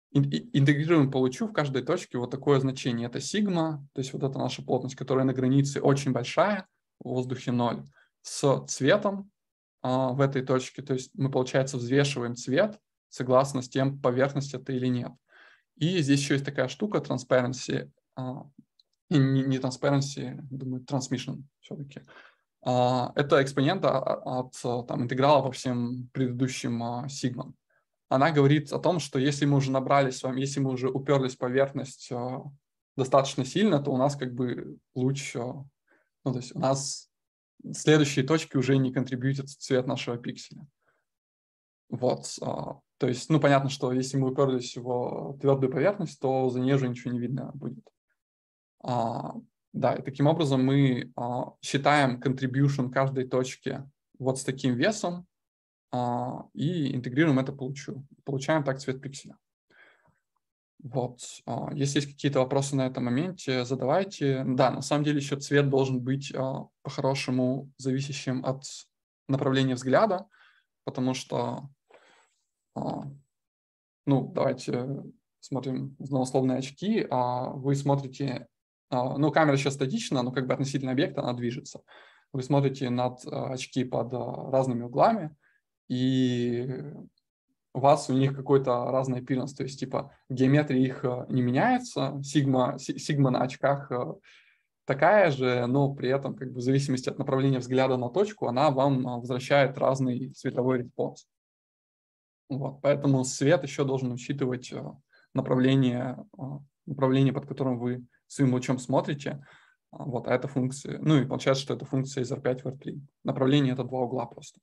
интегрируем по лучу в каждой точке вот такое значение. Это сигма, то есть вот это наша плотность, которая на границе очень большая, в воздухе ноль, с цветом а, в этой точке. То есть мы, получается, взвешиваем цвет согласно с тем, поверхность это или нет. И здесь еще есть такая штука, transparency, а, и не, не transparency, думаю, transmission все-таки. А, это экспонент от, от там, интеграла по всем предыдущим а, сигмам. Она говорит о том, что если мы уже набрали с вами, если мы уже уперлись в поверхность э, достаточно сильно, то у нас как бы луч, э, ну, то есть у нас следующие точки уже не контрибьютят цвет нашего пикселя. Вот, э, то есть, ну, понятно, что если мы уперлись в твердую поверхность, то за ней уже ничего не видно будет. А, да, и таким образом мы а, считаем contribution каждой точки вот с таким весом, Uh, и интегрируем это по лучу. Получаем так цвет пикселя. Вот. Uh, если есть какие-то вопросы на этом моменте, задавайте. Да, на самом деле еще цвет должен быть uh, по-хорошему зависящим от направления взгляда, потому что, uh, ну, давайте смотрим на условные очки, а вы смотрите, uh, ну, камера сейчас статична, но как бы относительно объекта она движется. Вы смотрите над uh, очки под uh, разными углами, и у вас у них какой-то разный appearance, то есть типа геометрия их не меняется, сигма, сигма на очках такая же, но при этом как бы в зависимости от направления взгляда на точку она вам возвращает разный цветовой респонс. Вот, поэтому свет еще должен учитывать направление, направление, под которым вы своим лучом смотрите. Вот, а это функция, ну и получается, что это функция из эр пять в эр три. Направление — это два угла просто.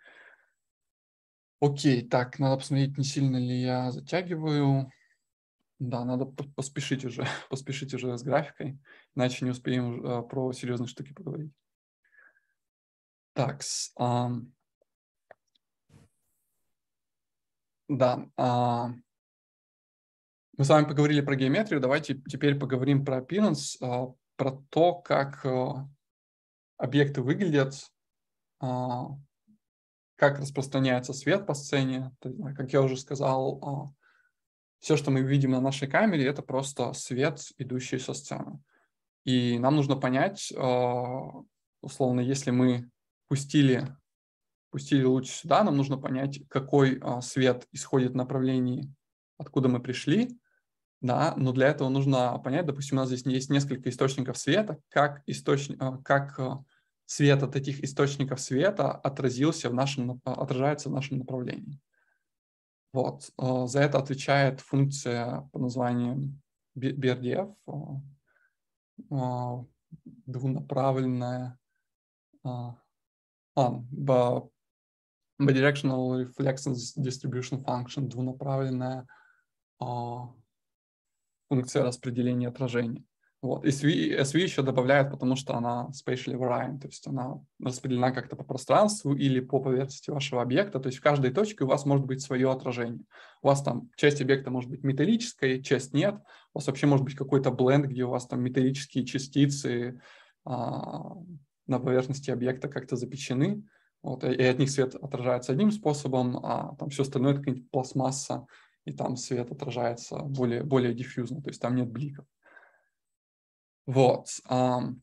Окей, так, надо посмотреть, не сильно ли я затягиваю. Да, надо поспешить уже, поспешить уже с графикой, иначе не успеем uh, про серьезные штуки поговорить. Так, uh, да, uh, мы с вами поговорили про геометрию, давайте теперь поговорим про appearance, uh, про то, как uh, объекты выглядят, uh, как распространяется свет по сцене. Как я уже сказал, uh, все, что мы видим на нашей камере, это просто свет, идущий со сцены. И нам нужно понять, условно, если мы пустили, пустили луч сюда, нам нужно понять, какой свет исходит в направлении, откуда мы пришли. Да, но для этого нужно понять, допустим, у нас здесь есть несколько источников света, как, источник, как свет от этих источников света отразился в нашем, отражается в нашем направлении. Вот. За это отвечает функция под названием би ар ди эф, двунаправленная, а, bidirectional reflectance distribution function, двунаправленная а, функция распределения отражений. Вот. эс ви, эс ви еще добавляет, потому что она spatially varying, то есть она распределена как-то по пространству или по поверхности вашего объекта, то есть в каждой точке у вас может быть свое отражение. У вас там часть объекта может быть металлической, часть нет, у вас вообще может быть какой-то бленд, где у вас там металлические частицы а, на поверхности объекта как-то запечены, вот, и от них свет отражается одним способом, а там все остальное — это какая-нибудь пластмасса, и там свет отражается более, более диффьюзно, то есть там нет бликов. Вот. Um,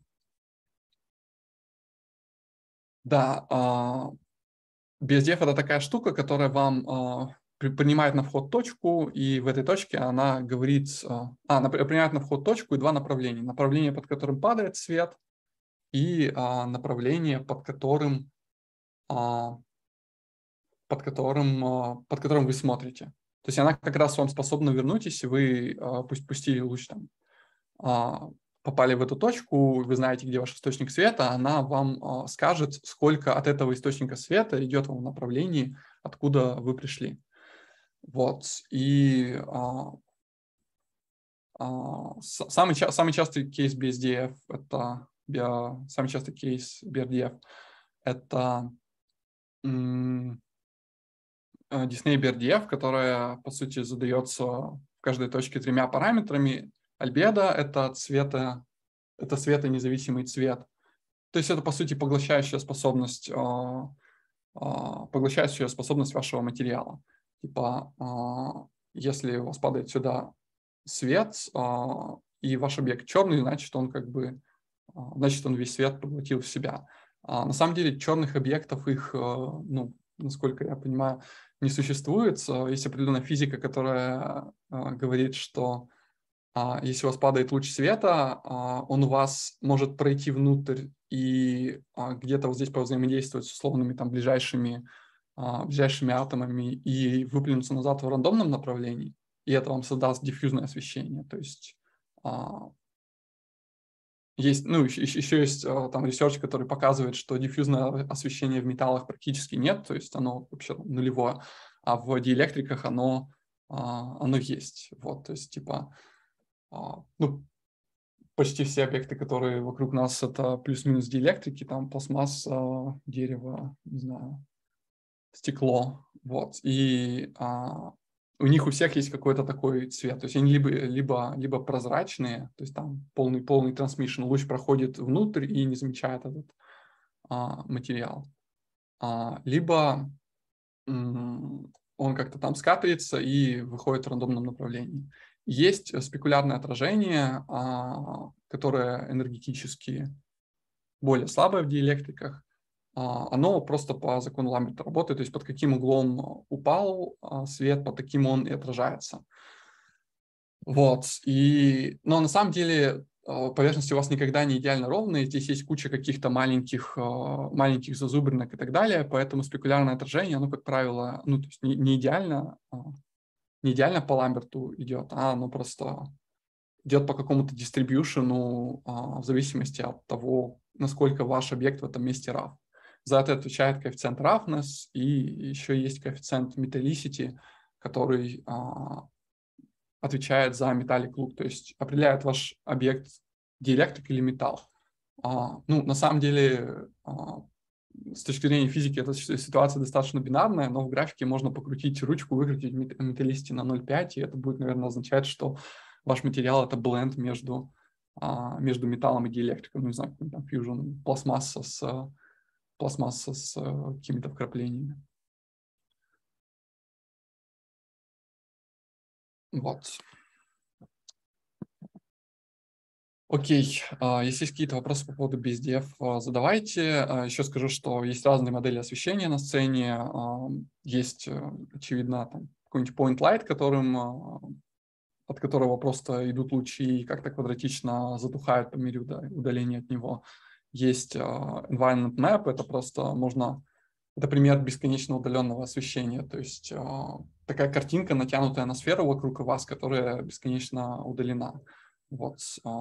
да, uh, би эс ди эф — это такая штука, которая вам uh, при, принимает на вход точку, и в этой точке она говорит... Uh, а, принимает на вход точку и два направления. Направление, под которым падает свет, и uh, направление, под которым, uh, под, которым, uh, под которым вы смотрите. То есть она как раз вам способна вернуть, если вы uh, пусть пустили луч там, uh, попали в эту точку, вы знаете, где ваш источник света, она вам э, скажет, сколько от этого источника света идет в направлении, откуда вы пришли. Вот. И э, э, самый, самый частый кейс би эс ди эф, это био, самый частый кейс би ар ди эф, это м, Disney би ар ди эф, которая, по сути, задается в каждой точке тремя параметрами. Альбедо — это цвета, это светонезависимый цвет. То есть это, по сути, поглощающая способность, э, э, поглощающая способность вашего материала. Типа Если у вас падает сюда свет, а, и ваш объект черный, значит, он как бы, а, значит, он весь свет поглотил в себя. А на самом деле черных объектов, их, а, ну, насколько я понимаю, не существует. Есть определенная физика, которая а, говорит, что а, если у вас падает луч света, а, он у вас может пройти внутрь и а, где-то вот здесь повзаимодействовать с условными там ближайшими, а, ближайшими атомами и выплюнуться назад в рандомном направлении, и это вам создаст диффьюзное освещение. То есть а, есть, ну, еще, еще есть а, там ресерч, который показывает, что диффьюзное освещение в металлах практически нет, то есть оно вообще нулевое, а в диэлектриках оно, а, оно есть. Вот, то есть типа, а, ну, почти все объекты, которые вокруг нас, это плюс-минус диэлектрики, там пластмасса, дерево, не знаю, стекло, вот. И а, у них у всех есть какой-то такой цвет. То есть они либо, либо, либо прозрачные, то есть там полный, полный трансмишн, луч проходит внутрь и не замечает этот а, материал. А, либо м, он как-то там скатывается и выходит в рандомном направлении. Есть спекулярное отражение, а, которое энергетически более слабое в диэлектриках. Оно просто по закону Ламберта работает, то есть под каким углом упал свет, под таким он и отражается. Вот. И, но на самом деле поверхности у вас никогда не идеально ровные, здесь есть куча каких-то маленьких, маленьких зазубринок и так далее, поэтому спекулярное отражение, оно, как правило, ну, то есть не, не идеально, не идеально по Ламберту идет, а оно просто идет по какому-то дистрибьюшену в зависимости от того, насколько ваш объект в этом месте рав. За это отвечает коэффициент roughness, и еще есть коэффициент metallicity, который а, отвечает за metallic look, то есть определяет ваш объект диэлектрик или металл. А, ну, на самом деле, а, с точки зрения физики, эта ситуация достаточно бинарная, но в графике можно покрутить ручку, выкрутить metallicity на ноль целых пять, и это будет, наверное, означать, что ваш материал — это бленд между, а, между металлом и диэлектриком, ну, не знаю, там фьюжн, пластмасса с, пластмасса с а, какими-то вкраплениями. Вот. Окей, если есть какие-то вопросы по поводу би эс ди эф, задавайте. Еще скажу, что есть разные модели освещения на сцене. Есть, очевидно, там какой-нибудь point light, которым, от которого просто идут лучи и как-то квадратично затухают по мере удаления от него. Есть environment map, это просто можно... Это пример бесконечно удаленного освещения, то есть такая картинка, натянутая на сферу вокруг вас, которая бесконечно удалена. Вот.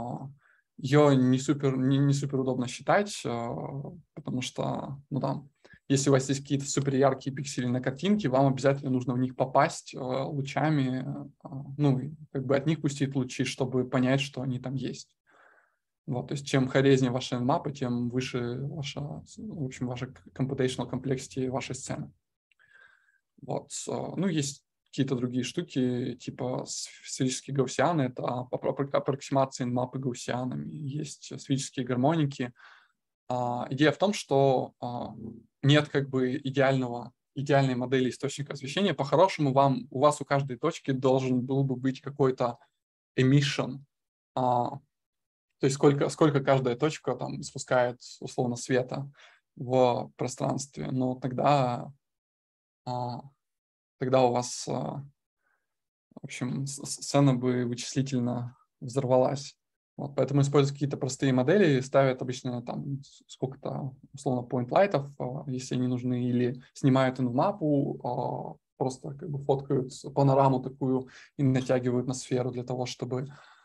Ее не супер, не, не супер удобно считать, потому что, ну там, если у вас есть какие-то супер яркие пиксели на картинке, вам обязательно нужно в них попасть лучами, ну, как бы от них пустить лучи, чтобы понять, что они там есть. Вот, то есть чем хорезнее ваша map, тем выше ваша, в общем, ваша computational complexity вашей сцены. Вот. Ну, есть какие-то другие штуки, типа сферические гаусианы, это аппроксимации мапы гаусианами, есть сферические гармоники. А, идея в том, что а, нет как бы идеального, идеальной модели источника освещения. По-хорошему, вам, у вас у каждой точки должен был бы быть какой-то emission, а, то есть сколько, сколько каждая точка там спускает условно света в пространстве. Но тогда, а, тогда у вас... А, в общем, сцена бы вычислительно взорвалась. Вот, поэтому используют какие-то простые модели, ставят обычно там сколько-то, условно, point-лайтов, если они нужны, или снимают инвмапу, просто как бы фоткают панораму такую и натягивают на сферу для того, чтобы,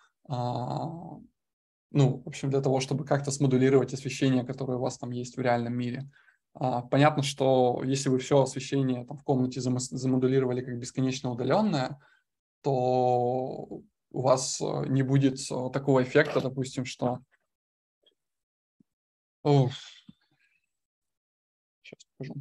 ну, в общем, для того, чтобы как-то смодулировать освещение, которое у вас там есть в реальном мире. Понятно, что если вы все освещение там в комнате замодулировали как бесконечно удаленное, то у вас не будет такого эффекта, допустим, что... О, сейчас покажу.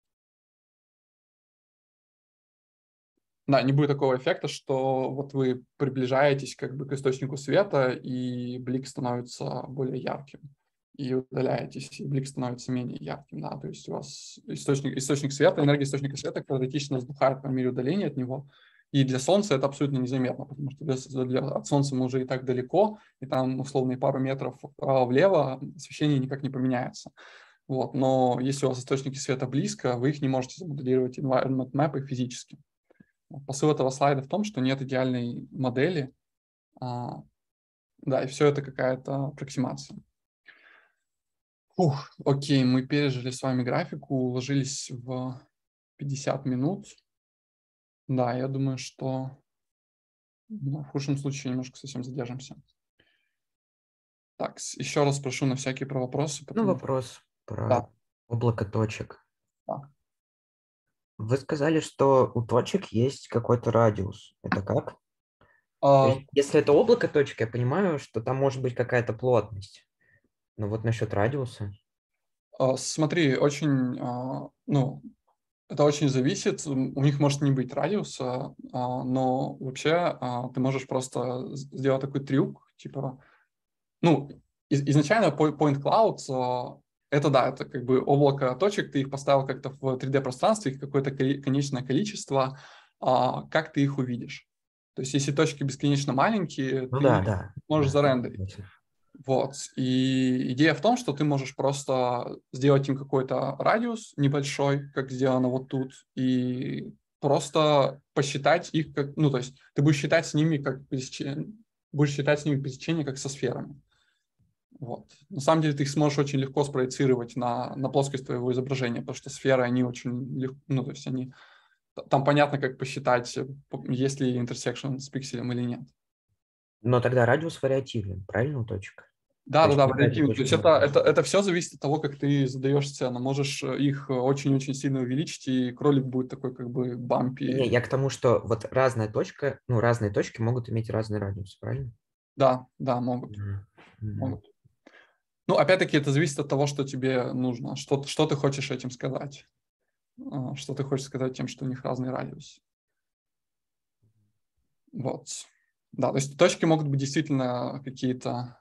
Да, не будет такого эффекта, что вот вы приближаетесь как бы к источнику света, и блик становится более ярким. И удаляетесь, и блик становится менее ярким. Да? То есть у вас источник, источник света, энергия источника света квадратично сдухает по мере удаления от него, И для Солнца это абсолютно незаметно, потому что для, для, от Солнца мы уже и так далеко, и там условно пару метров вправо-влево освещение никак не поменяется. Вот. Но если у вас источники света близко, вы их не можете замоделировать environment map физически. Посыл этого слайда в том, что нет идеальной модели, а, да, и все это какая-то аппроксимация. Фух, окей, мы пережили с вами графику, уложились в пятьдесят минут. Да, я думаю, что ну, в худшем случае немножко совсем задержимся. Так, еще раз прошу на всякие про вопросы. Ну, Потому... вопрос про Да. облако точек. Да. Вы сказали, что у точек есть какой-то радиус. Это как? То А, есть, если это облако точек, я понимаю, что там может быть какая-то плотность. Но вот насчет радиуса. а, смотри, очень, а, ну, это очень зависит. У них может не быть радиуса, а, но вообще а, ты можешь просто сделать такой трюк, типа, ну, из- изначально Point Cloud а, это да, это как бы облако точек, ты их поставил как-то в три дэ-пространстве, их какое-то коли- конечное количество, а, как ты их увидишь. То есть если точки бесконечно маленькие, Ну ты да, да. можешь Да. зарендерить. Вот. И идея в том, что ты можешь просто сделать им какой-то радиус небольшой, как сделано вот тут, и просто посчитать их как, ну, то есть ты будешь считать с ними как пересечение, будешь считать с ними пересечение как со сферами. Вот. На самом деле ты их сможешь очень легко спроецировать на, на плоскость твоего изображения, потому что сферы, они очень легко, ну, то есть они, там понятно, как посчитать, есть ли intersection с пикселем или нет. Но тогда радиус вариативен, правильно, у точек? Да, То да, есть да, какая-то вариативно. То есть точка это, может быть. это, это все зависит от того, как ты задаешь цену. Можешь их очень-очень сильно увеличить, и кролик будет такой как бы Не, бампи. я к тому, что вот разная точка, ну, разные точки могут иметь разный радиус, правильно? Да, да, могут, Мгм. Мгм. могут. Ну, опять-таки, это зависит от того, что тебе нужно, что, что ты хочешь этим сказать. А, Что ты хочешь сказать тем, что у них разный радиус. Вот. Да, то есть точки могут быть действительно какие-то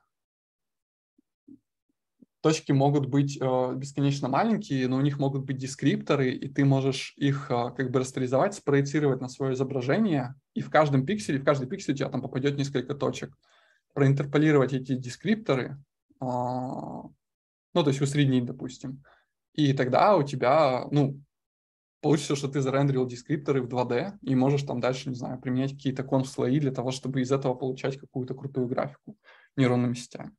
точки могут быть э, бесконечно маленькие, но у них могут быть дескрипторы, и ты можешь их э, как бы растеризовать, спроецировать на свое изображение, и в каждом пикселе, в каждый пиксель у тебя там попадет несколько точек. Проинтерполировать эти дескрипторы, э, ну, то есть усреднить, допустим. И тогда у тебя, ну, получится, что ты зарендерил дескрипторы в два дэ, и можешь там дальше, не знаю, применять какие-то конф-слои для того, чтобы из этого получать какую-то крутую графику нейронными сетями.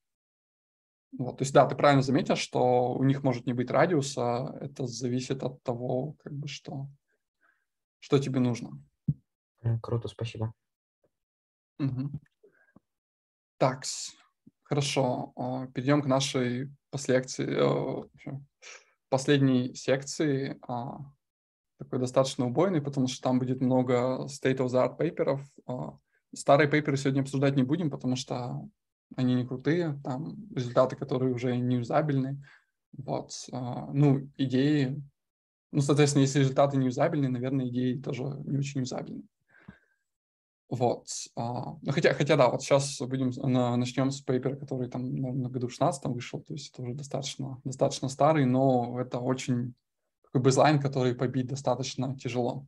Вот, то есть, да, ты правильно заметил, что у них может не быть радиуса, это зависит от того, как бы, что, что тебе нужно. М, Круто, спасибо. Мгм. Так, хорошо, а, перейдем к нашей послекции, э, в общем, последней секции, а, такой достаточно убойный, потому что там будет много state-of-the-art пейперов. А, Старые пейперы сегодня обсуждать не будем, потому что они не крутые, там результаты, которые уже не юзабельны. Вот, а, ну, идеи. Ну, соответственно, если результаты не юзабельные, наверное, идеи тоже не очень юзабельны. Вот. А, ну, хотя, хотя, да, вот сейчас будем, на, начнем с пейпера, который там, наверное, в году в шестнадцатом вышел, то есть это уже достаточно, достаточно старый, но это очень такой бейзлайн, который побить достаточно тяжело.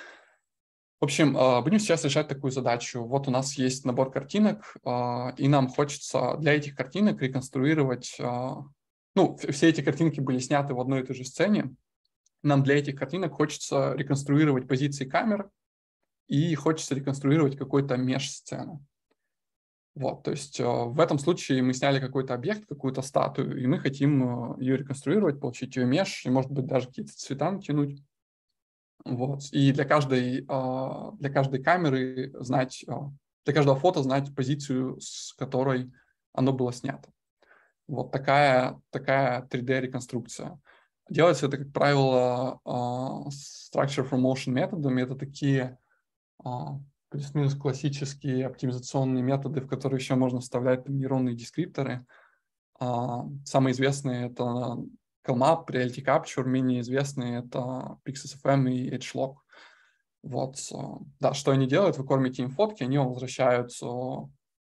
В общем, а, будем сейчас решать такую задачу. Вот у нас есть набор картинок, а, и нам хочется для этих картинок реконструировать, а, ну, все эти картинки были сняты в одной и той же сцене, нам для этих картинок хочется реконструировать позиции камер и хочется реконструировать какой-то меж-сцену. Вот, то есть э, в этом случае мы сняли какой-то объект, какую-то статую, и мы хотим э, ее реконструировать, получить ее меж, и, может быть, даже какие-то цвета натянуть. Вот. И для каждой, э, для каждой камеры знать, э, для каждого фото знать позицию, с которой оно было снято. Вот такая, такая три дэ-реконструкция. Делается это, как правило, uh, structure from motion методами. Это такие uh, плюс-минус классические оптимизационные методы, в которые еще можно вставлять там, нейронные дескрипторы. Uh, самые известные — это CalMap, Reality Capture, менее известные — это PixSFM и EdgeLock. Вот. Uh, да, что они делают? Вы кормите им фотки, они вам возвращают. Uh,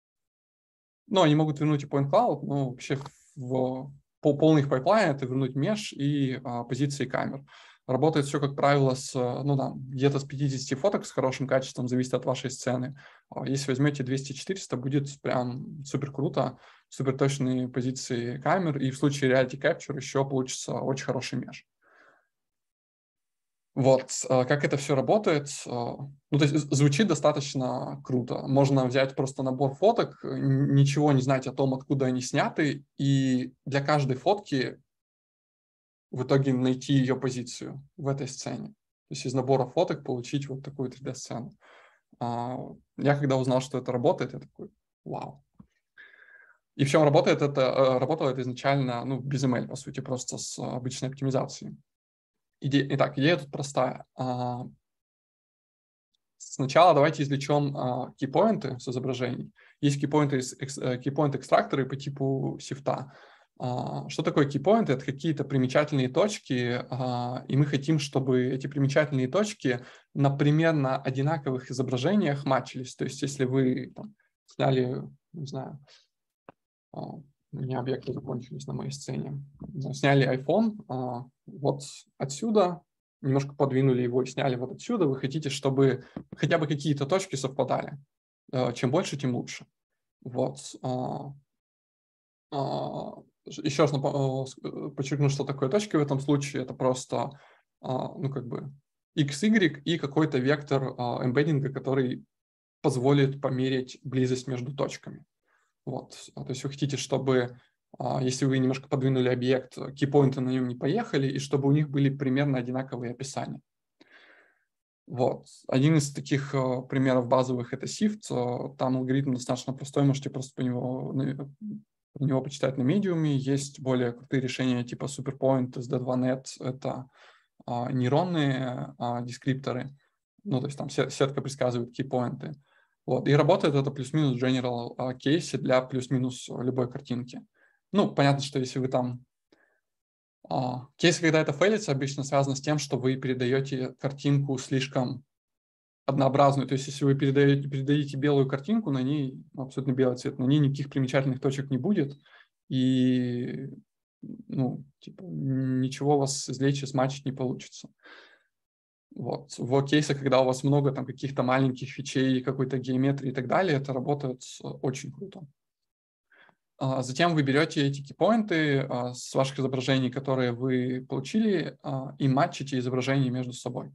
ну, они могут вернуть и Point Cloud, но вообще в по полный их пайплайн — это вернуть меж и а, позиции камер. Работает все, как правило, с, ну, там, где-то с пятидесяти фоток с хорошим качеством, зависит от вашей сцены. Если возьмете двести-четыреста, будет прям супер круто, супер точные позиции камер, и в случае Reality Capture еще получится очень хороший меш. Вот, как это все работает, ну, то есть звучит достаточно круто. Можно взять просто набор фоток, ничего не знать о том, откуда они сняты, и для каждой фотки в итоге найти ее позицию в этой сцене. То есть из набора фоток получить вот такую три дэ-сцену. Я когда узнал, что это работает, я такой, вау. И в чем работает это? Работало это изначально, ну, без эм эл, по сути, просто с обычной оптимизацией. Иде... Итак, идея тут простая. Сначала давайте извлечем кейпоинты с изображений. Есть кейпоинты, кейпоинт экстракторы по типу сифта. Что такое кейпоинты? Это какие-то примечательные точки, и мы хотим, чтобы эти примечательные точки на примерно одинаковых изображениях матчились. То есть если вы там, сняли, не знаю, у меня объекты закончились на моей сцене, сняли iPhone, вот отсюда, немножко подвинули его и сняли вот отсюда, вы хотите, чтобы хотя бы какие-то точки совпадали. Чем больше, тем лучше. Вот. Еще раз подчеркну, что такое точки в этом случае. Это просто, ну, как бы икс, игрек и какой-то вектор эмбеддинга, который позволит померить близость между точками. Вот. То есть вы хотите, чтобы, если вы немножко подвинули объект, кейпоинты на нем не поехали, и чтобы у них были примерно одинаковые описания. Вот. Один из таких примеров базовых — это сифт. Там алгоритм достаточно простой, можете просто по него, по него почитать на медиуме. Есть более крутые решения типа SuperPoint, эс ди два нет. Это а, нейронные а, дескрипторы. Ну, то есть там сетка предсказывает кейпоинты. Вот. И работает это плюс-минус general кейсе для плюс-минус любой картинки. Ну, понятно, что если вы там... А, кейсы, когда это фейлится, обычно связано с тем, что вы передаете картинку слишком однообразную. То есть если вы передаете, передаете белую картинку, на ней, абсолютно белый цвет, на ней никаких примечательных точек не будет. И, ну, типа, ничего у вас извлечь и смачить не получится. Вот. В кейсах, когда у вас много там каких-то маленьких фичей, какой-то геометрии и так далее, это работает очень круто. Затем вы берете эти кейпоинты с ваших изображений, которые вы получили, и матчите изображения между собой.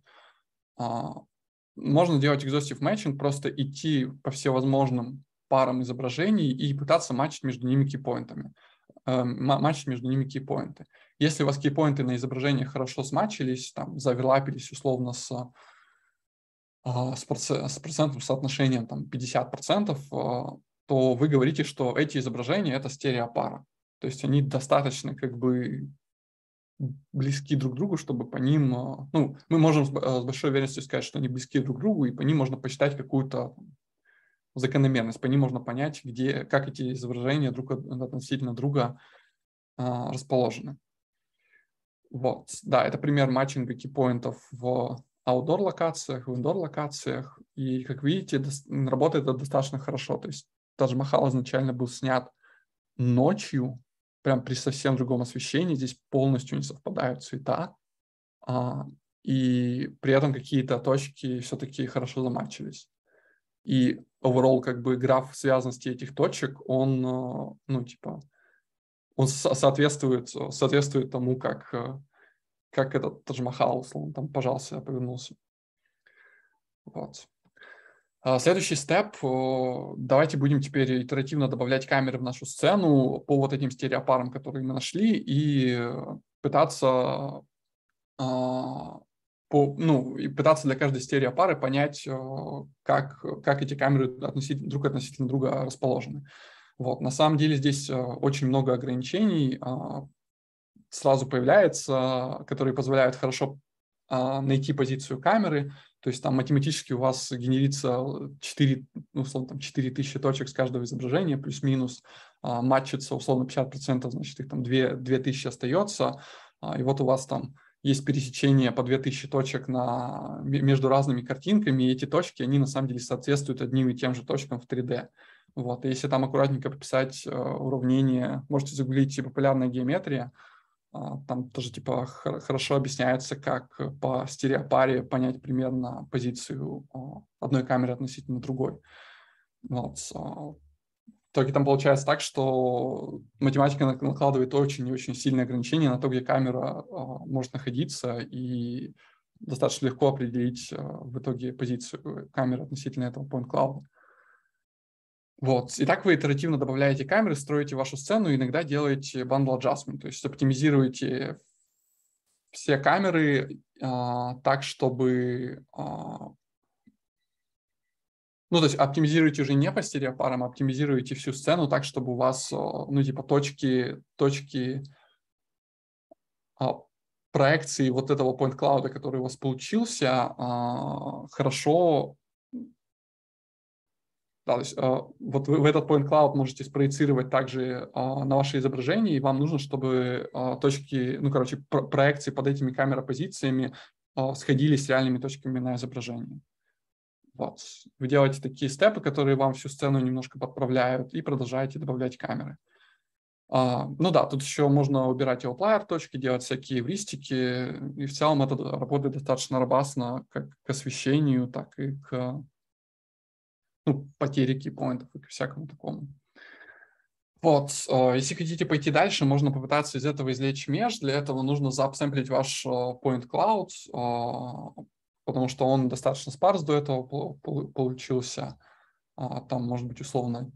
Можно делать exhaustive matching, просто идти по всевозможным парам изображений и пытаться матчить между ними кейпоинтами. матчить между ними кейпоинты. Если у вас кейпоинты на изображениях хорошо сматчились, там, заверлапились условно с, с, процент, с процентным соотношением там, пятьдесят процентов, то вы говорите, что эти изображения — это стереопара. То есть они достаточно как бы близки друг к другу, чтобы по ним... Ну, мы можем с большой уверенностью сказать, что они близки друг к другу, и по ним можно посчитать какую-то закономерность. По ним можно понять, где, как эти изображения друг относительно друга а, расположены. Вот. Да, это пример матчинга кейпоинтов в аутдор-локациях, в индор-локациях. И, как видите, работает это достаточно хорошо. То есть Тадж-Махал изначально был снят ночью, прям при совсем другом освещении. Здесь полностью не совпадают цвета. А, и при этом какие-то точки все-таки хорошо заматчились. И overall, как бы, граф связанности этих точек, он, ну, типа, он соответствует, соответствует тому, как, как этот Тадж-Махал, условно, там пожался, повернулся. Вот. Следующий степ. Давайте будем теперь итеративно добавлять камеры в нашу сцену по вот этим стереопарам, которые мы нашли, и пытаться, по, ну, и пытаться для каждой стереопары понять, как, как эти камеры относительно, друг относительно друга расположены. Вот. На самом деле здесь очень много ограничений сразу появляется, которые позволяют хорошо найти позицию камеры. То есть там математически у вас генерится четыре, ну, условно, там четыре тысячи точек с каждого изображения, плюс-минус, а, матчится условно пятьдесят процентов, значит, их там две тысячи остается. А, и вот у вас там есть пересечение по две тысячи точек на, между разными картинками, и эти точки, они на самом деле соответствуют одним и тем же точкам в три дэ. Вот. И если там аккуратненько пописать uh, уравнение, можете загуглить популярная геометрия, Там тоже типа хорошо объясняется, как по стереопаре понять примерно позицию одной камеры относительно другой. Вот. В итоге там получается так, что математика накладывает очень и очень сильные ограничения на то, где камера может находиться, и достаточно легко определить в итоге позицию камеры относительно этого point cloud. Вот. И так вы итеративно добавляете камеры, строите вашу сцену, и иногда делаете bundle adjustment, то есть оптимизируете все камеры а, так, чтобы... А, ну, то есть оптимизируете уже не по стереопарам, а оптимизируете всю сцену так, чтобы у вас, ну, типа точки, точки а, проекции вот этого point cloud, который у вас получился, а, хорошо... Да, то есть, uh, вот вы в этот point cloud можете спроецировать также uh, на ваше изображение, и вам нужно, чтобы uh, точки, ну, короче, про- проекции под этими камеропозициями uh, сходились с реальными точками на изображении. Вот. Вы делаете такие степы, которые вам всю сцену немножко подправляют, и продолжаете добавлять камеры. Uh, ну да, тут еще можно убирать outlier точки, делать всякие эвристики, и в целом это работает достаточно робастно как к освещению, так и к ну, потери кейпоинтов и к всякому такому. Вот, если хотите пойти дальше, можно попытаться из этого извлечь меш. Для этого нужно заапсэмплить ваш point cloud, потому что он достаточно спарс до этого получился. Там, может быть, условно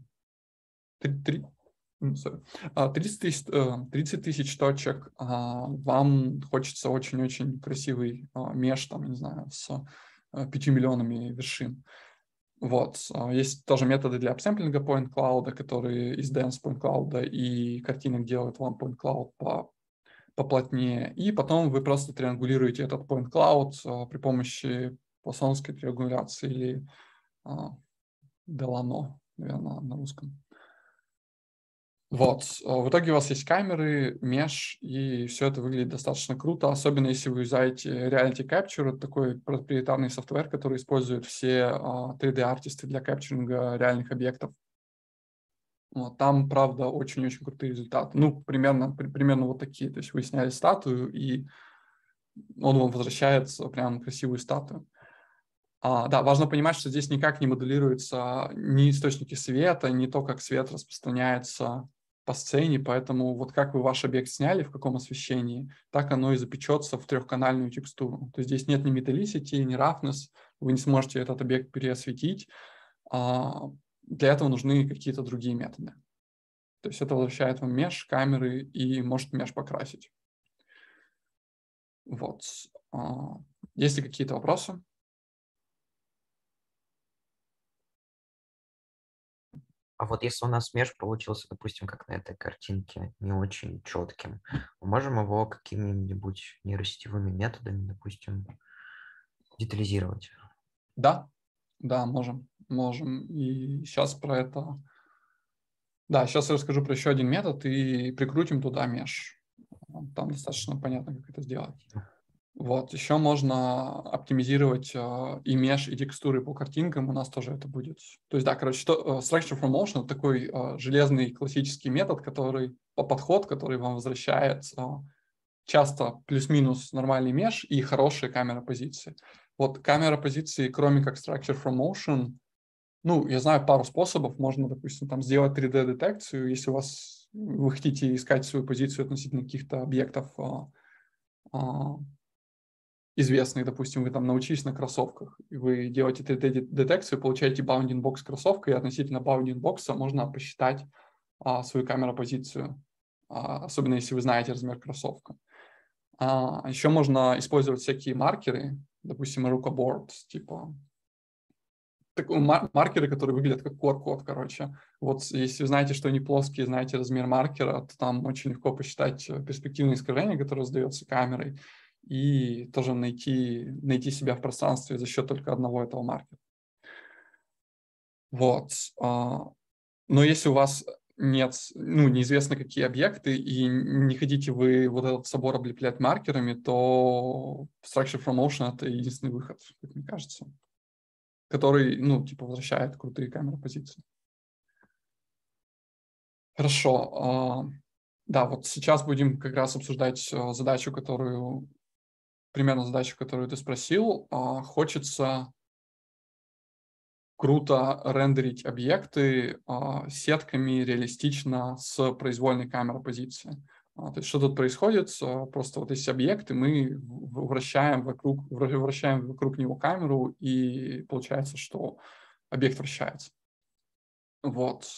тридцать тысяч точек. Вам хочется очень-очень красивый меш, там, не знаю, с пятью миллионами вершин. Вот. Есть тоже методы для апсэмплинга point cloud, которые из dense point cloud и картинок делают вам point cloud по, поплотнее. И потом вы просто триангулируете этот point cloud при помощи поссонской триангуляции или Делано, наверное, на русском. Вот. В итоге у вас есть камеры, меш, и все это выглядит достаточно круто, особенно если вы юзаете Reality Capture, это такой проприетарный софтвер, который использует все три дэ-артисты для капчуринга реальных объектов. Вот. Там, правда, очень-очень крутые результаты. Ну, примерно, при, примерно вот такие. То есть вы сняли статую, и он вам возвращает прям красивую статую. А, да, важно понимать, что здесь никак не моделируются ни источники света, ни то, как свет распространяется по сцене, поэтому вот как вы ваш объект сняли, в каком освещении, так оно и запечется в трехканальную текстуру. То есть здесь нет ни metallicity, ни roughness, вы не сможете этот объект переосветить. А для этого нужны какие-то другие методы. То есть это возвращает вам меш, камеры и может меш покрасить. Вот. Есть ли какие-то вопросы? А вот если у нас меж получился, допустим, как на этой картинке, не очень четким, мы можем его какими-нибудь нейросетевыми методами, допустим, детализировать? Да, да, можем, можем. И сейчас про это... Да, сейчас я расскажу про еще один метод и прикрутим туда меш. Там достаточно понятно, как это сделать. Вот, еще можно оптимизировать э, и меш, и текстуры по картинкам, у нас тоже это будет. То есть, да, короче, что, э, Structure from Motion — это такой э, железный классический метод, который, по подход, который вам возвращает э, часто плюс-минус нормальный меш и хорошие камера позиции. Вот камера позиции, кроме как Structure from Motion, ну, я знаю пару способов. Можно, допустим, там сделать три дэ-детекцию, если у вас вы хотите искать свою позицию относительно каких-то объектов а, а, известных, допустим, вы там научились на кроссовках, и вы делаете три дэ-детекцию, получаете bounding box кроссовка, и относительно bounding бокса можно посчитать а, свою камеру-позицию, а, особенно если вы знаете размер кроссовка. А, еще можно использовать всякие маркеры, допустим, Aruka Board, типа такой мар- маркеры, которые выглядят как ку ар-код, короче. Вот если вы знаете, что они плоские, знаете размер маркера, то там очень легко посчитать перспективное искажение, которое сдается камерой, и тоже найти, найти себя в пространстве за счет только одного этого маркера. Вот. Но если у вас нет, ну, неизвестно какие объекты, и не хотите вы вот этот собор облеплять маркерами, то Structure from Motion — это единственный выход, как мне кажется, который, ну, типа, возвращает крутые камеры позиции. Хорошо. Да, вот сейчас будем как раз обсуждать задачу, которую, примерно задачу, которую ты спросил. Хочется круто рендерить объекты сетками реалистично с произвольной камеры позиции. То есть что тут происходит? Просто вот эти объекты мы вращаем вокруг, вращаем вокруг него камеру, и получается, что объект вращается. Вот.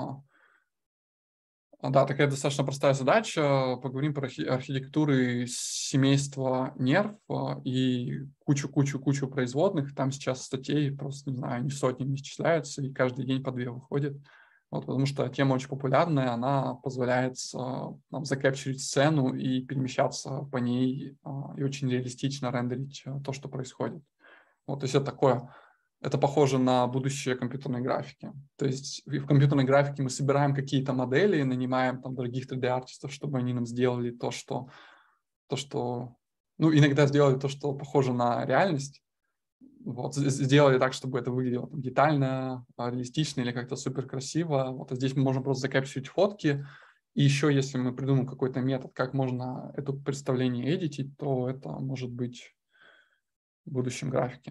Да, такая достаточно простая задача. Поговорим про архитектуры семейства нерв и кучу-кучу-кучу производных. Там сейчас статей просто, не знаю, не сотнями исчисляются, и каждый день по две выходит. Вот, потому что тема очень популярная, она позволяет нам закапчурить сцену и перемещаться по ней, и очень реалистично рендерить то, что происходит. Вот, то есть это такое... Это похоже на будущее компьютерной графики. То есть в компьютерной графике мы собираем какие-то модели, нанимаем там дорогих три дэ-артистов, чтобы они нам сделали то, что, то, что... Ну, иногда сделали то, что похоже на реальность. Вот, сделали так, чтобы это выглядело там, детально, реалистично или как-то супер красиво. Вот, а здесь мы можем просто закапсировать фотки. И еще, если мы придумаем какой-то метод, как можно это представление эдитить, то это может быть в будущем графике.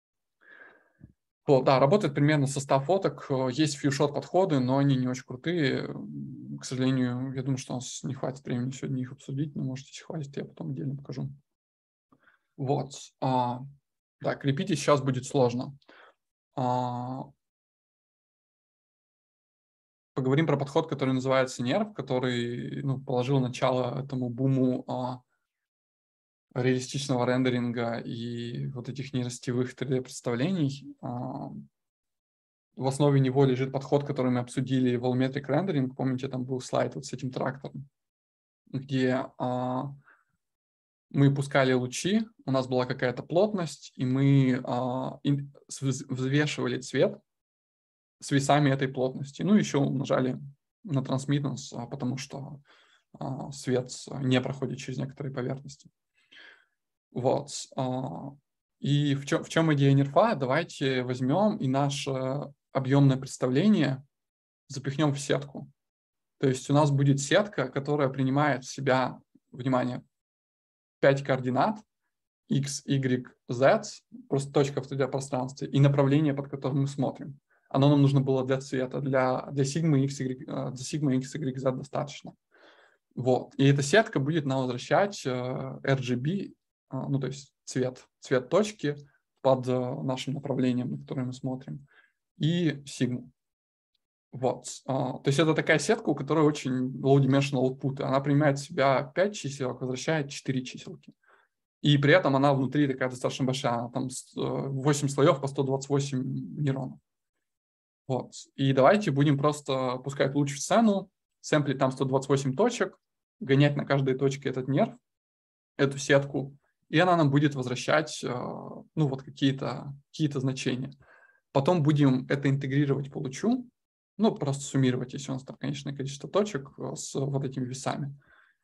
Да, работает примерно со ста фоток. Есть фьюшот подходы, но они не очень крутые. К сожалению, я думаю, что у нас не хватит времени сегодня их обсудить, но, может, если хватит, я потом отдельно покажу. Вот. А, да, крепить сейчас будет сложно. А, поговорим про подход, который называется нерв, который ну, положил начало этому буму а, реалистичного рендеринга и вот этих нейросетевых три дэ-представлений. А, в основе него лежит подход, который мы обсудили, volumetric rendering. Помните, там был слайд вот с этим трактором, где а, мы пускали лучи, у нас была какая-то плотность, и мы а, ин, взвешивали цвет с весами этой плотности. Ну, еще умножали на трансмиттенс, а, потому что а, свет не проходит через некоторые поверхности. Вот. А, и в чем, в чем идея нерфа? Давайте возьмем и наше объемное представление запихнем в сетку. То есть у нас будет сетка, которая принимает в себя, внимание, пять координат x, y, z, просто точка в три дэ-пространстве, и направление, под которым мы смотрим. Оно нам нужно было для цвета, для, для сигмы x, y, для сигмы x, y, z достаточно. Вот. И эта сетка будет нам возвращать эр джи би, ну то есть цвет, цвет точки под нашим направлением, на которое мы смотрим, и сигму. Вот. То есть это такая сетка, у которой очень low dimensional output. Она принимает в себя пять чиселок, возвращает четыре чиселки. И при этом она внутри такая достаточно большая, там восемь слоев по сто двадцать восемь нейронов. Вот. И давайте будем просто пускать луч в сцену, сэмплить там сто двадцать восемь точек, гонять на каждой точке этот нерв, эту сетку, и она нам будет возвращать ну, вот какие-то какие-то значения. Потом будем это интегрировать по лучу, ну, просто суммировать, если у нас там конечное количество точек с вот этими весами.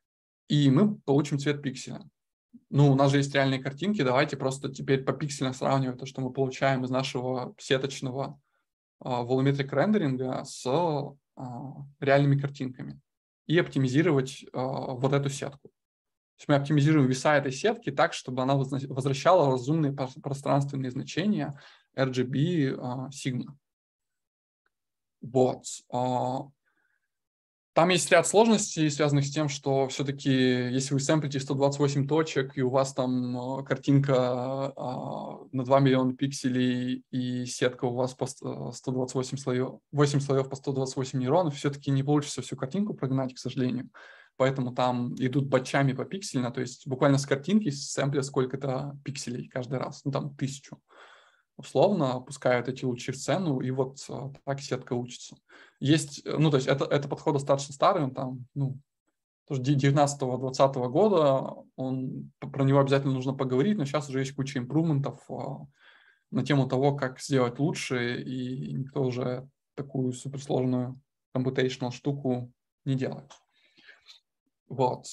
И мы получим цвет пикселя. Ну, у нас же есть реальные картинки, давайте просто теперь по пикселям сравнивать то, что мы получаем из нашего сеточного uh, volumetric рендеринга с uh, реальными картинками и оптимизировать uh, вот эту сетку. То есть мы оптимизируем веса этой сетки так, чтобы она возвращала разумные пространственные значения эр джи би uh, сигма. Вот. Там есть ряд сложностей, связанных с тем, что все-таки, если вы сэмплите сто двадцать восемь точек, и у вас там картинка на два миллиона пикселей, и сетка у вас по сто двадцать восемь слоев, восемь слоев по сто двадцать восемь нейронов, все-таки не получится всю картинку прогнать, к сожалению. Поэтому там идут батчами по пиксельно, то есть буквально с картинки сэмплят сколько-то пикселей каждый раз, ну там тысячу. Условно пускают эти лучи в сцену, и вот так сетка учится. Есть, ну, то есть это, это подход достаточно старый, он там, ну, девятнадцатого-двадцатого года, он, про него обязательно нужно поговорить, но сейчас уже есть куча импрувментов на тему того, как сделать лучше, и никто уже такую суперсложную computational штуку не делает. Вот.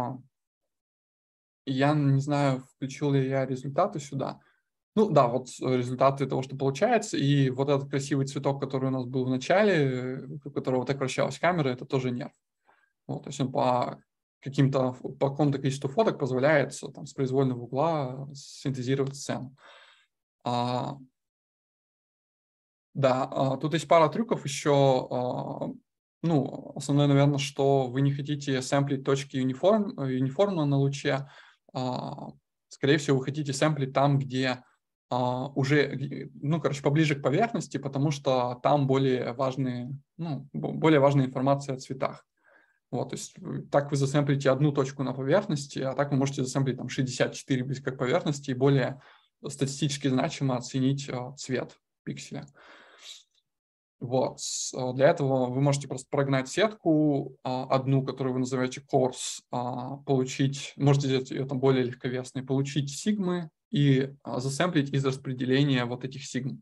Я не знаю, включил ли я результаты сюда. Ну да, вот результаты того, что получается, и вот этот красивый цветок, который у нас был в начале, у которого так вращалась камера, это тоже нерв. Вот, то есть он по каким-то, по какому-то количеству фоток позволяет там, с произвольного угла синтезировать сцену. А, да, а, тут есть пара трюков еще. А, ну, основное, наверное, что вы не хотите сэмплить точки юниформ, юниформно на луче. А, скорее всего, вы хотите сэмплить там, где а, уже, ну, короче, поближе к поверхности, потому что там более важные, ну, более важная информация о цветах. Вот, то есть так вы засэмплите одну точку на поверхности, а так вы можете засэмплить там шестьдесят четыре близко к поверхности и более статистически значимо оценить а, цвет пикселя. Вот. Для этого вы можете просто прогнать сетку, а, одну, которую вы называете coarse, а, получить, можете сделать ее там более легковесной, получить сигмы и а, засэмплить из распределения вот этих сигм.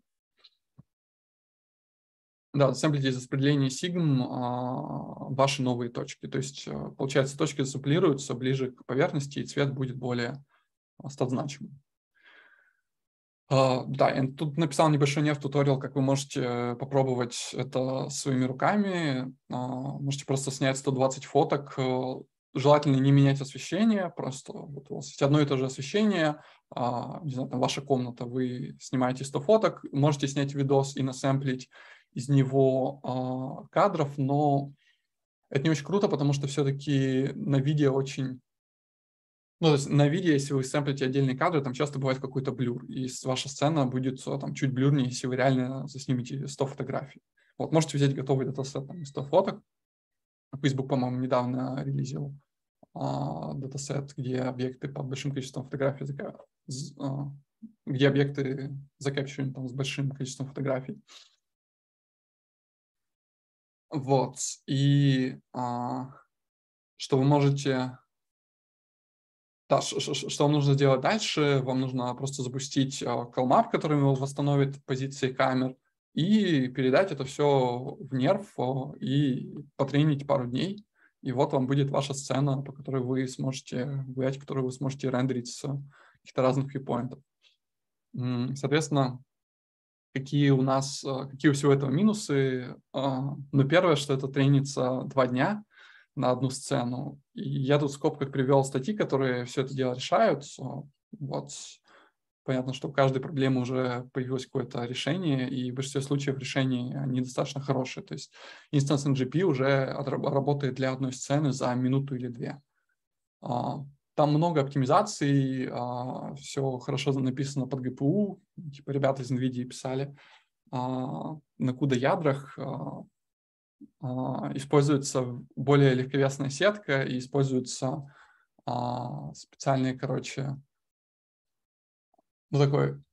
Да, засэмплить из распределения сигм а, ваши новые точки. То есть, а, получается, точки засэмплируются ближе к поверхности, и цвет будет более а, статзначимым. Uh, да, я тут написал небольшой нефть-туториал, как вы можете попробовать это своими руками. Uh, можете просто снять сто двадцать фоток. Uh, желательно не менять освещение, просто вот у вас есть одно и то же освещение, uh, не знаю, там ваша комната, вы снимаете сто фоток, можете снять видос и насэмплить из него uh, кадров, но это не очень круто, потому что все-таки на видео очень... Ну, то есть на видео, если вы сэмплите отдельные кадры, там часто бывает какой-то блюр, и ваша сцена будет там чуть блюрнее, если вы реально заснимете сто фотографий. Вот, можете взять готовый датасет, там, сто фоток. Facebook, по-моему, недавно релизил а, датасет, где объекты под большим количеством фотографий, а, где объекты закапчурены там с большим количеством фотографий. Вот, и а, что вы можете... Да, что вам нужно сделать дальше? Вам нужно просто запустить CalMap, который восстановит позиции камер, и передать это все в нерв и потренить пару дней. И вот вам будет ваша сцена, по которой вы сможете гулять, которую вы сможете рендерить с каких-то разных вьюпоинтов. Соответственно, какие у нас, какие у всего этого минусы? Ну, первое, что это тренится два дня на одну сцену. И я тут в скобках привел статьи, которые все это дело решают. Вот. Понятно, что у каждой проблемы уже появилось какое-то решение, и в большинстве случаев решения они достаточно хорошие. То есть Instance эн джи пи уже работает для одной сцены за минуту или две. Там много оптимизаций, все хорошо написано под джи пи ю, типа ребята из NVIDIA писали. На куда ядрах используется более легковесная сетка и используются а, специальные, короче, ну такой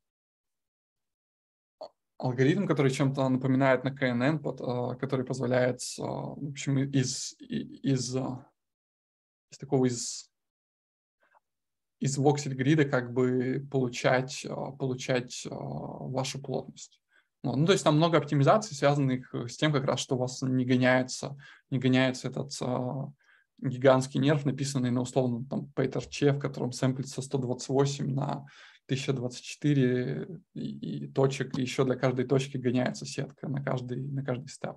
алгоритм, который чем-то напоминает на кей эн эн, под, а, который позволяет, а, в общем, из, из, из такого из из воксель-грида как бы получать, получать вашу плотность. Ну, то есть там много оптимизаций, связанных с тем, как раз, что у вас не гоняется, не гоняется этот а, гигантский нерв, написанный на условном там PyTorch, в котором сэмплится сто двадцать восемь на тысяча двадцать четыре и, и точек, и еще для каждой точки гоняется сетка на каждый, на каждый степ.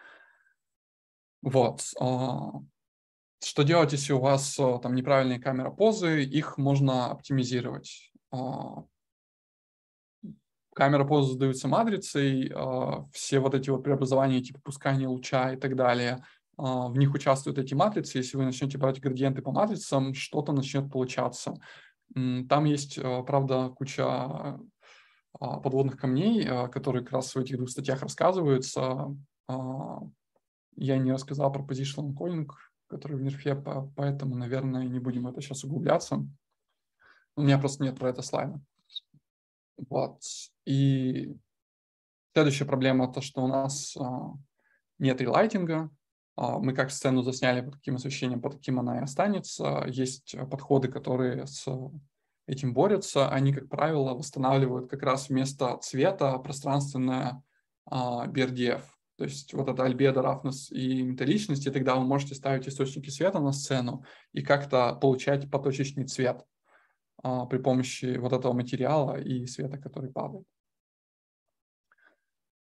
Вот. Что делать, если у вас там неправильные камера-позы? Их можно оптимизировать. Камера-позы задаются матрицей, все вот эти вот преобразования типа пускания луча и так далее, в них участвуют эти матрицы. Если вы начнете брать градиенты по матрицам, что-то начнет получаться. Там есть, правда, куча подводных камней, которые как раз в этих двух статьях рассказываются. Я не рассказал про positional encoding, который в нерфе, поэтому, наверное, не будем в это сейчас углубляться. У меня просто нет про это слайда. Вот. И следующая проблема то, что у нас а, нет релайтинга. А, мы как сцену засняли под каким освещением, под таким она и останется. Есть подходы, которые с этим борются. Они, как правило, восстанавливают как раз вместо цвета пространственное а, би ар ди эф. То есть вот это альбедо, рафнес и металличность, и тогда вы можете ставить источники света на сцену и как-то получать поточечный цвет а, при помощи вот этого материала и света, который падает.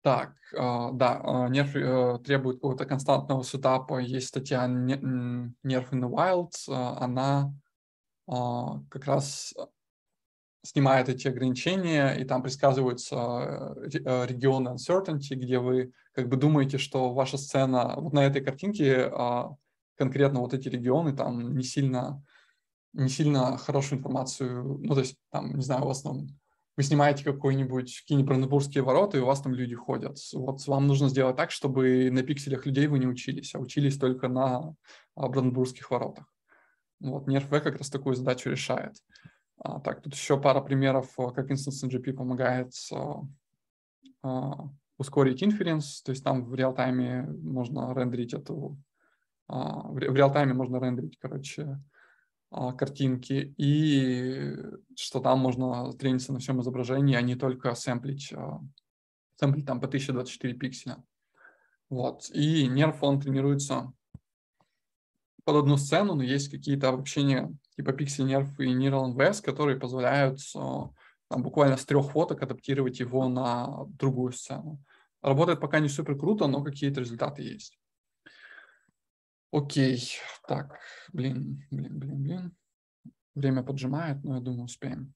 Так, а, да, а, нерв э, требует какого-то константного сетапа. Есть статья не- м, Nerf in the Wild, а, она а, как раз снимает эти ограничения, и там предсказываются э, ре- э, регионы uncertainty, где вы как бы думаете, что ваша сцена вот на этой картинке а, конкретно вот эти регионы там не сильно не сильно хорошую информацию, ну, то есть, там, не знаю, у вас там, вы снимаете какой-нибудь, какие-нибудь Бранденбургские ворота, и у вас там люди ходят. Вот вам нужно сделать так, чтобы на пикселях людей вы не учились, а учились только на а, Бранденбургских воротах. Вот, NearFV как раз такую задачу решает. А, так, тут еще пара примеров, а, как InstanceNGP помогает а, а, ускорить инференс, то есть там в реал-тайме можно рендерить эту, а, в ре- в реал-тайме можно рендерить, короче, а, картинки, и что там можно трениться на всем изображении, а не только сэмплить, а, сэмплить там по тысяча двадцать четыре пикселя. Вот. И нерв, он тренируется под одну сцену, но есть какие-то обобщения типа Pixel Nerve и Neural эн ви эс, которые позволяют а, там, буквально с трех фоток адаптировать его на другую сцену. Работает пока не супер круто, но какие-то результаты есть. Окей, так, блин, блин, блин, блин. Время поджимает, но я думаю, успеем.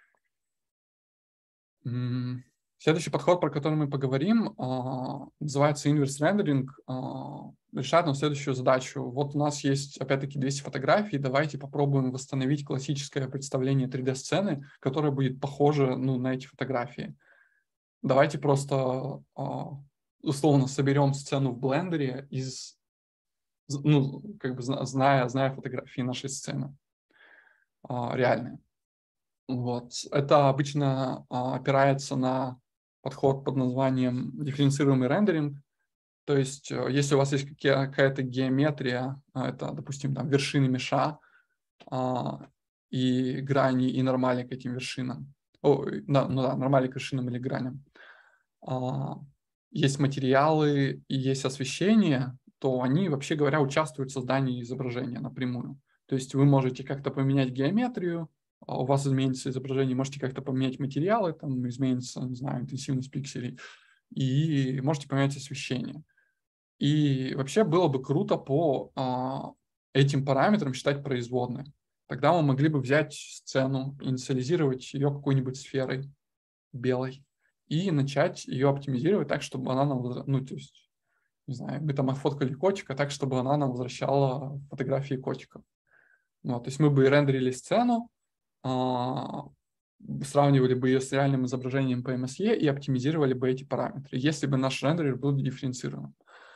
М, Следующий подход, про который мы поговорим, а, называется inverse rendering. а, Решает нам следующую задачу. Вот у нас есть, опять-таки, двести фотографий. Давайте попробуем восстановить классическое представление три дэ-сцены, которое будет похоже, ну, на эти фотографии. Давайте просто а, условно соберем сцену в блендере из, з- ну, как бы зна- зная, зная фотографии нашей сцены а, реальные. Вот. Это обычно а, опирается на подход под названием дифференцируемый рендеринг. То есть, э, если у вас есть какие- какая-то геометрия, а, это, допустим, там вершины меша а, и грани, и нормали к этим вершинам. О, да, ну да, нормали к вершинам или граням. А, есть материалы и есть освещение, то они, вообще говоря, участвуют в создании изображения напрямую. То есть вы можете как-то поменять геометрию, а у вас изменится изображение, можете как-то поменять материалы, там изменится, не знаю, интенсивность пикселей, и можете поменять освещение. И вообще было бы круто по а, этим параметрам считать производные. Тогда мы могли бы взять сцену, инициализировать ее какой-нибудь сферой белой и начать ее оптимизировать так, чтобы она нам, возра- ну, то есть, не знаю, мы там отфоткали котика так, чтобы она нам возвращала фотографии котиков. Вот, то есть мы бы рендерили сцену, а, сравнивали бы ее с реальным изображением по эм эс и и оптимизировали бы эти параметры, если бы наш рендерер был дифференцирован.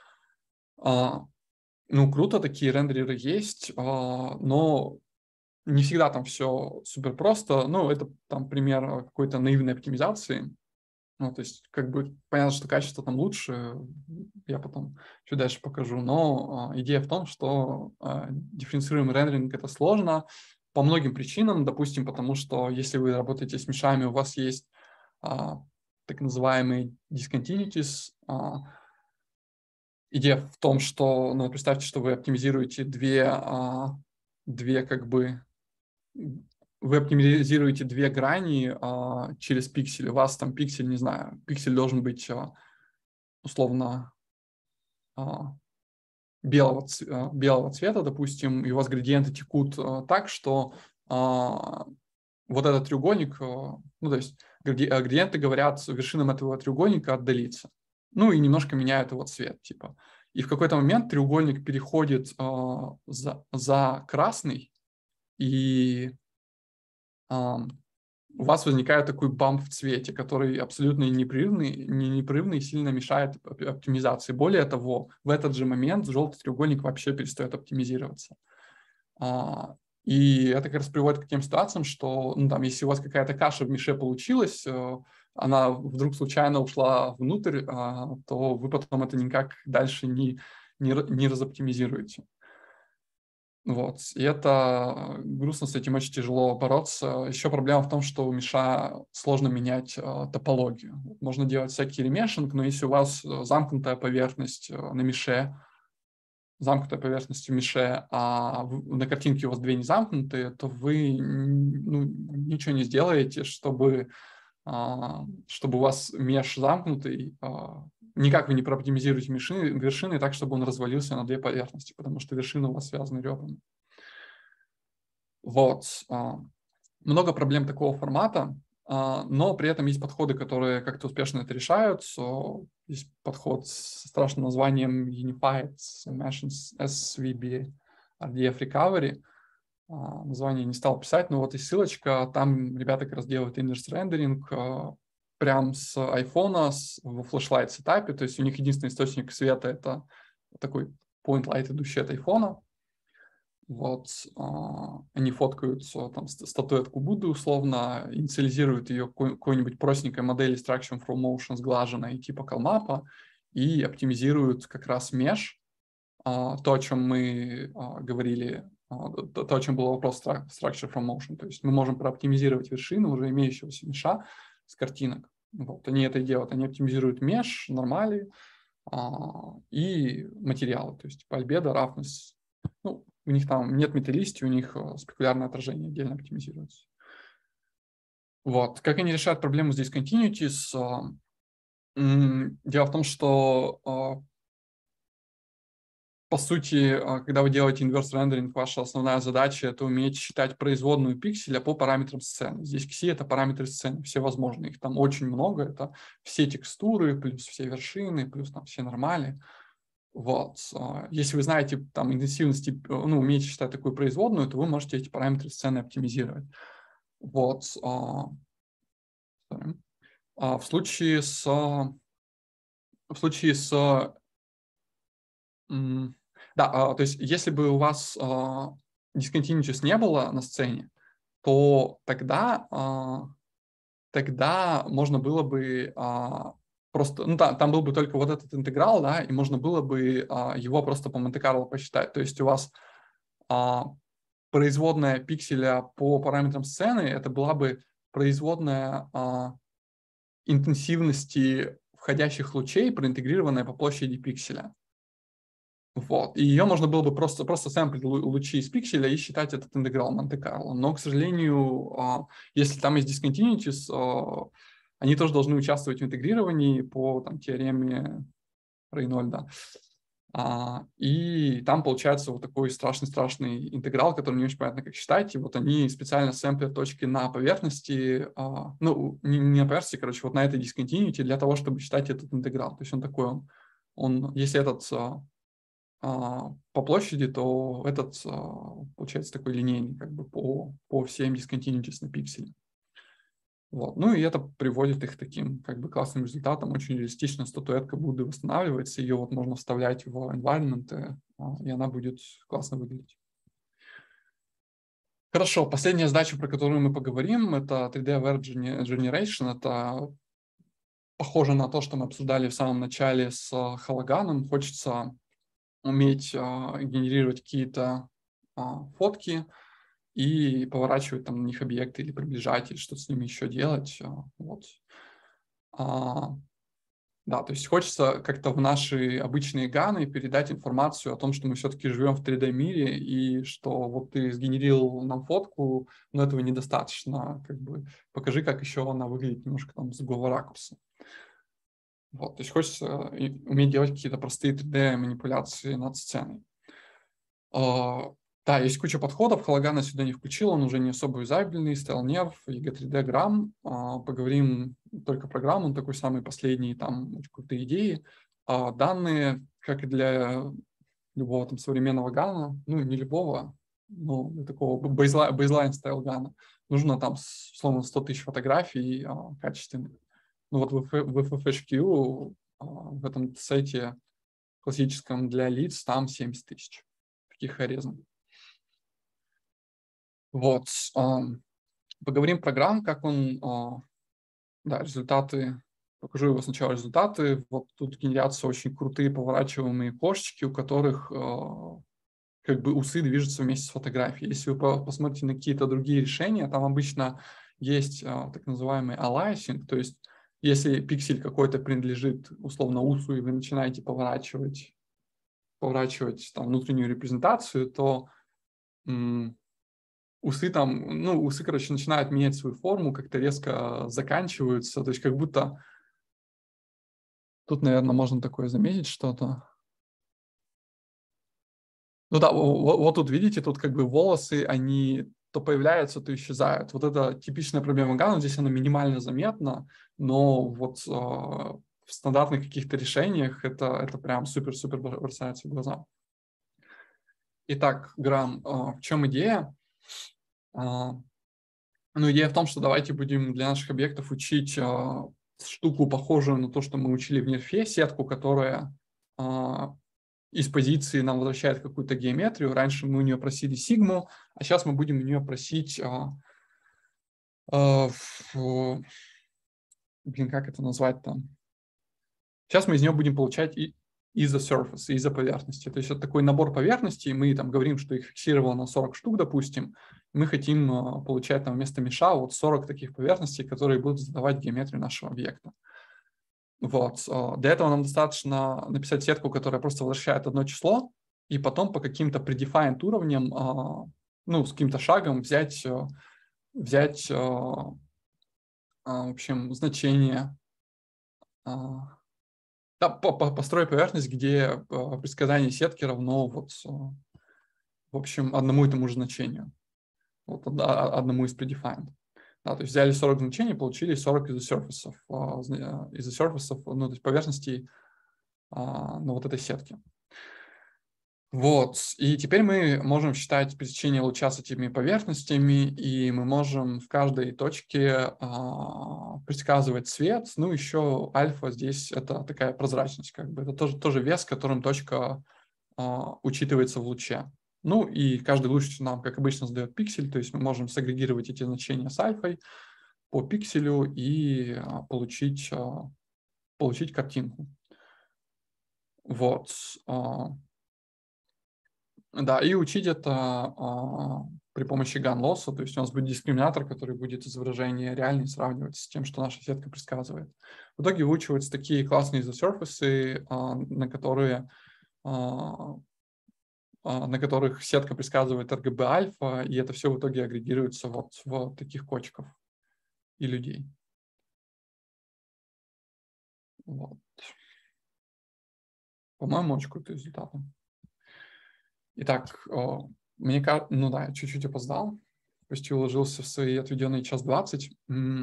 А, ну, круто, такие рендереры есть, а, но не всегда там все супер просто. Ну, это там пример какой-то наивной оптимизации. Ну, то есть, как бы, понятно, что качество там лучше, я потом чуть дальше покажу, но а, идея в том, что а, дифференцируемый рендеринг – это сложно по многим причинам, допустим, потому что если вы работаете с мешами, у вас есть а, так называемые discontinuities. а, Идея в том, что, ну, представьте, что вы оптимизируете две, а, две как бы вы оптимизируете две грани а, через пиксель. У вас там пиксель, не знаю, пиксель должен быть а, условно а, белого, ц- а, белого цвета, допустим, и у вас градиенты текут а, так, что а, вот этот треугольник, а, ну, то есть гради- а, градиенты говорят вершинам этого треугольника отдалиться. Ну, и немножко меняют его цвет, типа. И в какой-то момент треугольник переходит а, за, за красный, и а, у вас возникает такой бамп в цвете, который абсолютно непрерывный, не непрерывный и сильно мешает оп- оптимизации. Более того, в этот же момент желтый треугольник вообще перестает оптимизироваться. А, И это как раз приводит к таким ситуациям, что, ну, там, если у вас какая-то каша в меше получилась, э, она вдруг случайно ушла внутрь, а, то вы потом это никак дальше не, не, ра- не разоптимизируете. Вот. И это грустно, с этим очень тяжело бороться. Еще проблема в том, что у меша сложно менять э, топологию. Можно делать всякий ремешинг, но если у вас э, замкнутая поверхность э, на меше, замкнутая поверхность в меше, а в- на картинке у вас две не замкнутые, то вы н- ну, ничего не сделаете, чтобы чтобы у вас меш замкнутый, никак вы не прооптимизируете вершины, вершины так, чтобы он развалился на две поверхности, потому что вершины у вас связаны ребрами. Вот. Много проблем такого формата, но при этом есть подходы, которые как-то успешно это решают. Есть подход с страшным названием Unified Mesh эс ви би ар ди эф Recovery. Название не стал писать, но вот и ссылочка. Там ребята как раз делают inverse рендеринг прям с айфона в флешлайт сетапе. То есть у них единственный источник света — это такой point light, идущий от айфона. Вот, они фоткают там статуэтку Будды условно, инициализируют ее какой-нибудь простенькой модели Structure from Motion сглаженной типа Calmap и оптимизируют как раз меш, то, о чем мы говорили, то, о чем был вопрос Structure from Motion. То есть мы можем прооптимизировать вершины уже имеющегося меша с картинок. Вот, они это делают, они оптимизируют меш, нормали и материалы, то есть альбедо, рафнес. Ну, у них там нет металлистики, у них спекулярное отражение отдельно оптимизируется. Вот. Как они решают проблему с discontinuities? Дело в том, что по сути, когда вы делаете inverse rendering, ваша основная задача — это уметь считать производную пикселя по параметрам сцены. Здесь кси — это параметры сцены, все возможные. Их там очень много. Это все текстуры, плюс все вершины, плюс там все нормали. Вот. Если вы знаете там интенсивности, ну, умеете считать такую производную, то вы можете эти параметры сцены оптимизировать. Вот. В случае с... В случае с... Да, то есть если бы у вас discontinuities не было на сцене, то тогда, тогда можно было бы... Просто, ну да, там был бы только вот этот интеграл, да, и можно было бы а, его просто по Монте-Карло посчитать. То есть у вас а, производная пикселя по параметрам сцены, это была бы производная а, интенсивности входящих лучей, проинтегрированная по площади пикселя. Вот. И ее можно было бы просто, просто сэмплить лучи из пикселя и считать этот интеграл Монте-Карло. Но, к сожалению, а, если там есть discontinuities, а, они тоже должны участвовать в интегрировании по там, теореме Рейнольда. А, и там получается вот такой страшный-страшный интеграл, который не очень понятно, как считать. И вот они специально сэмплят точки на поверхности, а, ну, не, не на поверхности, короче, вот на этой discontinuity для того, чтобы считать этот интеграл. То есть он такой, он, он если этот а, а, по площади, то этот а, получается такой линейный, как бы по, по всем discontinuities на пикселе. Вот. Ну и это приводит их к таким как бы классным результатам. Очень реалистично статуэтка Будды восстанавливается, ее вот можно вставлять в environment, и она будет классно выглядеть. Хорошо, последняя задача, про которую мы поговорим, это три дэ Aware Generation. Это похоже на то, что мы обсуждали в самом начале с Hologun. Хочется уметь а, генерировать какие-то а, фотки и поворачивать там на них объекты или приближать, или что-то с ними еще делать. Вот. А, да, то есть хочется как-то в наши обычные ганы передать информацию о том, что мы все-таки живем в три дэ мире, и что вот ты сгенерил нам фотку, но этого недостаточно. Как бы покажи, как еще она выглядит немножко там с другого ракурса. Вот, то есть хочется уметь делать какие-то простые три дэ манипуляции над сценой. Да, есть куча подходов. Hologun сюда не включил, он уже не особо юзабельный. StyleNerv, и джи три дэ Gram. Поговорим только про Gram, он такой самый последний, там очень крутые идеи. Данные, как и для любого там современного гана, ну не любого, но для такого бейзлайн стайл гана, нужно там, условно, сто тысяч фотографий качественных. Ну вот в эф эф эйч кью в этом сете классическом для лиц там семьдесят тысяч таких хорезм. Вот. Поговорим про Gram, как он, да, результаты, покажу его сначала результаты. Вот тут генерятся очень крутые поворачиваемые кошечки, у которых как бы усы движутся вместе с фотографией. Если вы посмотрите на какие-то другие решения, там обычно есть так называемый aliasing, то есть если пиксель какой-то принадлежит условно усу, и вы начинаете поворачивать, поворачивать там внутреннюю репрезентацию, то усы там, ну, усы, короче, начинают менять свою форму, как-то резко заканчиваются, то есть как будто тут, наверное, можно такое заметить что-то. Ну да, вот, вот тут видите, тут как бы волосы, они то появляются, то исчезают. Вот это типичная проблема Ганна, здесь она минимально заметна, но вот э, в стандартных каких-то решениях это, это прям супер-супер бросается в глаза. Итак, Грам, э, в чем идея? Э, ну, идея в том, что давайте будем для наших объектов учить э, штуку, похожую на то, что мы учили в нерфе, сетку, которая э, из позиции нам возвращает какую-то геометрию. Раньше мы у нее просили сигму, а сейчас мы будем у нее просить... А, а, в, блин, как это назвать там? Сейчас мы из нее будем получать и из-за surface, из-за поверхности. То есть это такой набор поверхностей, мы там говорим, что их фиксировано на сорок штук, допустим. Мы хотим а, получать там вместо меша вот сорок таких поверхностей, которые будут задавать геометрию нашего объекта. Вот. Для этого нам достаточно написать сетку, которая просто возвращает одно число, и потом по каким-то predefined уровням, ну, с каким-то шагом взять, взять в общем, значение, да, построить поверхность, где предсказание сетки равно вот, в общем, одному и тому же значению, вот, одному из predefined. Да, то есть взяли сорок значений, получили сорок изосерфисов, изосерфисов, ну, то есть поверхностей на вот этой сетке. Вот, и теперь мы можем считать пересечение луча с этими поверхностями, и мы можем в каждой точке а, предсказывать цвет. Ну, еще альфа здесь это такая прозрачность, как бы это тоже, тоже вес, которым точка а, учитывается в луче. Ну, и каждый луч нам, как обычно, задает пиксель, то есть мы можем сагрегировать эти значения с альфой по пикселю и а, получить, а, получить картинку. Вот. А, Да, и учить это а, при помощи gun-loss, то есть у нас будет дискриминатор, который будет изображение реальное сравнивать с тем, что наша сетка предсказывает. В итоге выучиваются такие классные изосерфисы, а, на которые а, а, на которых сетка предсказывает эр гэ бэ альфа, и это все в итоге агрегируется вот в таких кочков и людей. Вот. По-моему, очень крутые результаты. Итак, мне кажется, ну да, я чуть-чуть опоздал, почти уложился в свои отведенные час двадцать.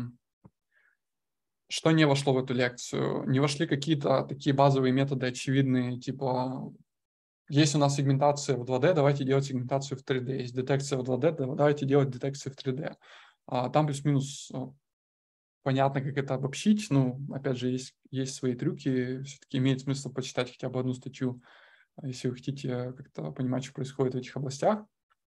Что не вошло в эту лекцию? Не вошли какие-то такие базовые методы очевидные, типа, есть у нас сегментация в два дэ, давайте делать сегментацию в три дэ. Есть детекция в два дэ, давайте делать детекцию в три дэ. А там плюс-минус понятно, как это обобщить. Ну, опять же, есть, есть свои трюки. Все-таки имеет смысл почитать хотя бы одну статью, если вы хотите как-то понимать, что происходит в этих областях.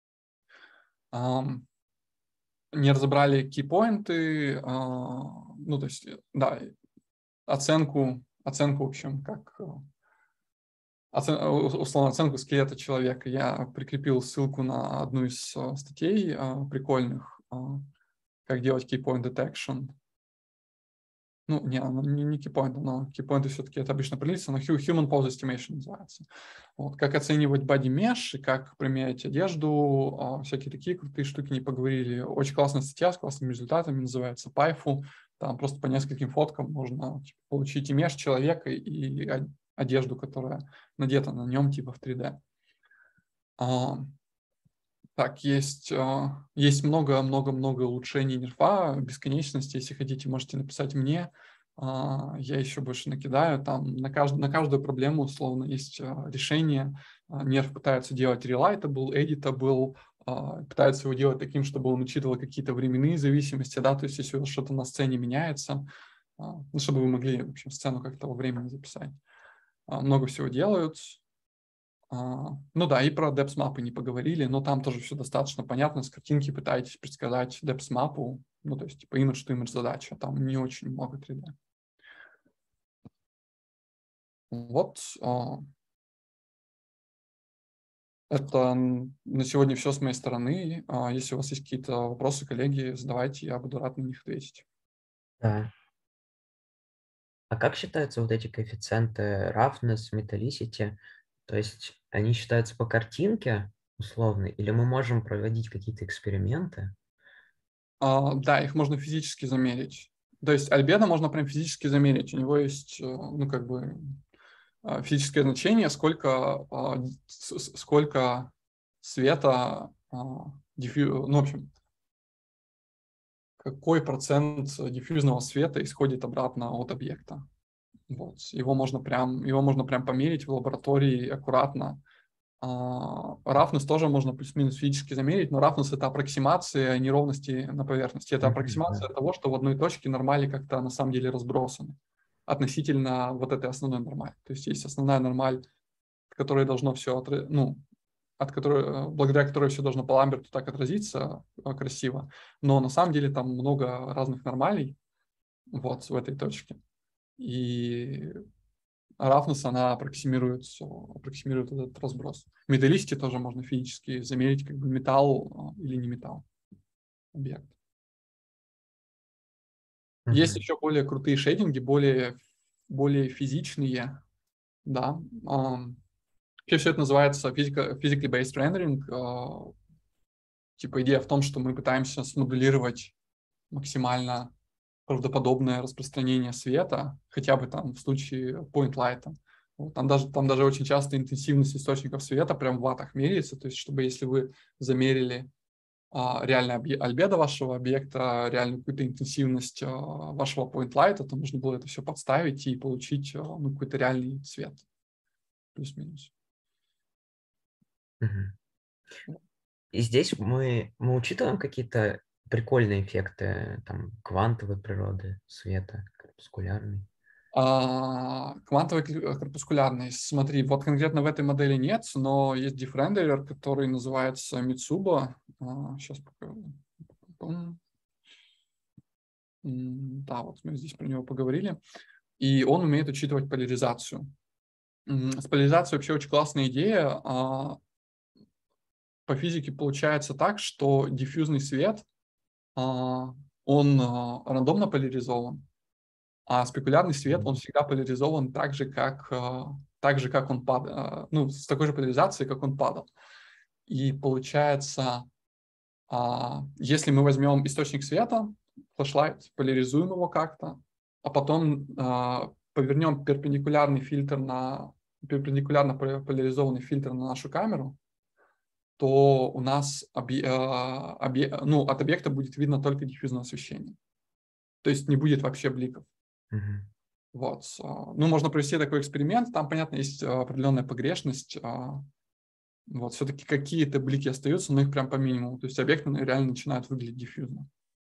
Um, не разобрали кейпоинты, uh, ну, то есть, да, оценку, оценку, в общем, как оцен, условно, оценку скелета человека. Я прикрепил ссылку на одну из статей uh, прикольных, uh, как делать keypoint detection. Ну, не, не, не keypoint, но keypoint все-таки это обычно прилично, но human pose estimation называется. Вот, как оценивать body mesh и как применять одежду, а, всякие такие крутые штуки не поговорили. Очень классная статья с классными результатами, называется пайфу. Там просто по нескольким фоткам можно типа, получить и меш человека, и одежду, которая надета на нем типа в три дэ. А, так, есть, есть много-много-много улучшений нерфа, бесконечности. Если хотите, можете написать мне. Я еще больше накидаю. Там на, кажд... на каждую проблему условно есть решение. Нерф пытается делать reliable, editable, пытается его делать таким, чтобы он учитывал какие-то временные зависимости, да, то есть если что-то на сцене меняется, ну, чтобы вы могли, в общем, сцену как-то во времени записать. Много всего делают. Uh, ну да, и про депс-мапы не поговорили, но там тоже все достаточно понятно. С картинки пытаетесь предсказать депс-мапу, ну то есть типа image-to-image задача, там не очень много три дэ. Вот. Uh, это на сегодня все с моей стороны. Uh, если у вас есть какие-то вопросы, коллеги, задавайте, я буду рад на них ответить. Да. А как считаются вот эти коэффициенты roughness, metallicity? То есть они считаются по картинке, условно. Или мы можем проводить какие-то эксперименты. А, да, их можно физически замерить. То есть альбедо можно прям физически замерить. У него есть, э, ну, как бы а, физическое значение, сколько, а, с- с- сколько света, а, диффю- ну, в общем, какой процент диффьюзного света исходит обратно от объекта. Вот. Его можно прям, его можно прям померить в лаборатории аккуратно. А, Roughness тоже можно плюс-минус физически замерить, но roughness — это аппроксимация неровности на поверхности. Это Мгм, аппроксимация да. того, что в одной точке нормали как-то на самом деле разбросаны относительно вот этой основной нормали. То есть есть основная нормаль, от которой должно все, ну, от которой, благодаря которой все должно по Ламберту так отразиться э, красиво. Но на самом деле там много разных нормалей вот в этой точке. И roughness, она аппроксимирует, аппроксимирует этот разброс. Металлисти тоже можно физически замерить, как бы металл э, или не металл объект. Есть Мгм. еще более крутые шейдинги, более, более физичные, да. Ам, Вообще все это называется physical, physically based rendering. э, Типа идея в том, что мы пытаемся смоделировать максимально правдоподобное распространение света, хотя бы там в случае point light. Вот, там, даже, там даже очень часто интенсивность источников света прям в ваттах меряется, то есть чтобы если вы замерили а, реальное объ- альбедо вашего объекта, реальную какую-то интенсивность а, вашего point light, то нужно было это все подставить и получить а, ну, какой-то реальный цвет, плюс-минус. Мгм. И здесь мы, мы учитываем какие-то прикольные эффекты, там, квантовой природы света, корпускулярной. А, квантовый кл- корпускулярный. Смотри, вот конкретно в этой модели нет, но есть диффрендерер, который называется Mitsuba. А, сейчас покажу. Пум. М, Да, вот мы здесь про него поговорили. И он умеет учитывать поляризацию. М, С поляризацией вообще очень классная идея. А, По физике получается так, что диффьюзный свет, а, он а, рандомно поляризован, а спекулярный свет, он всегда поляризован так же, как, а, так же, как он падал, ну, с такой же поляризацией, как он падал. И получается, а, если мы возьмем источник света, флешлайт, поляризуем его как-то, а потом а, повернем перпендикулярный фильтр на перпендикулярно поляризованный фильтр на нашу камеру, то у нас объ, а, объ, ну, от объекта будет видно только диффьюзное освещение. То есть не будет вообще бликов. Мгм. Вот. а, Ну, можно провести такой эксперимент. Там, понятно, есть а, определенная погрешность. а, Вот. Все-таки какие-то блики остаются, но их прям по минимуму. То есть объекты ну, реально начинают выглядеть диффьюзно.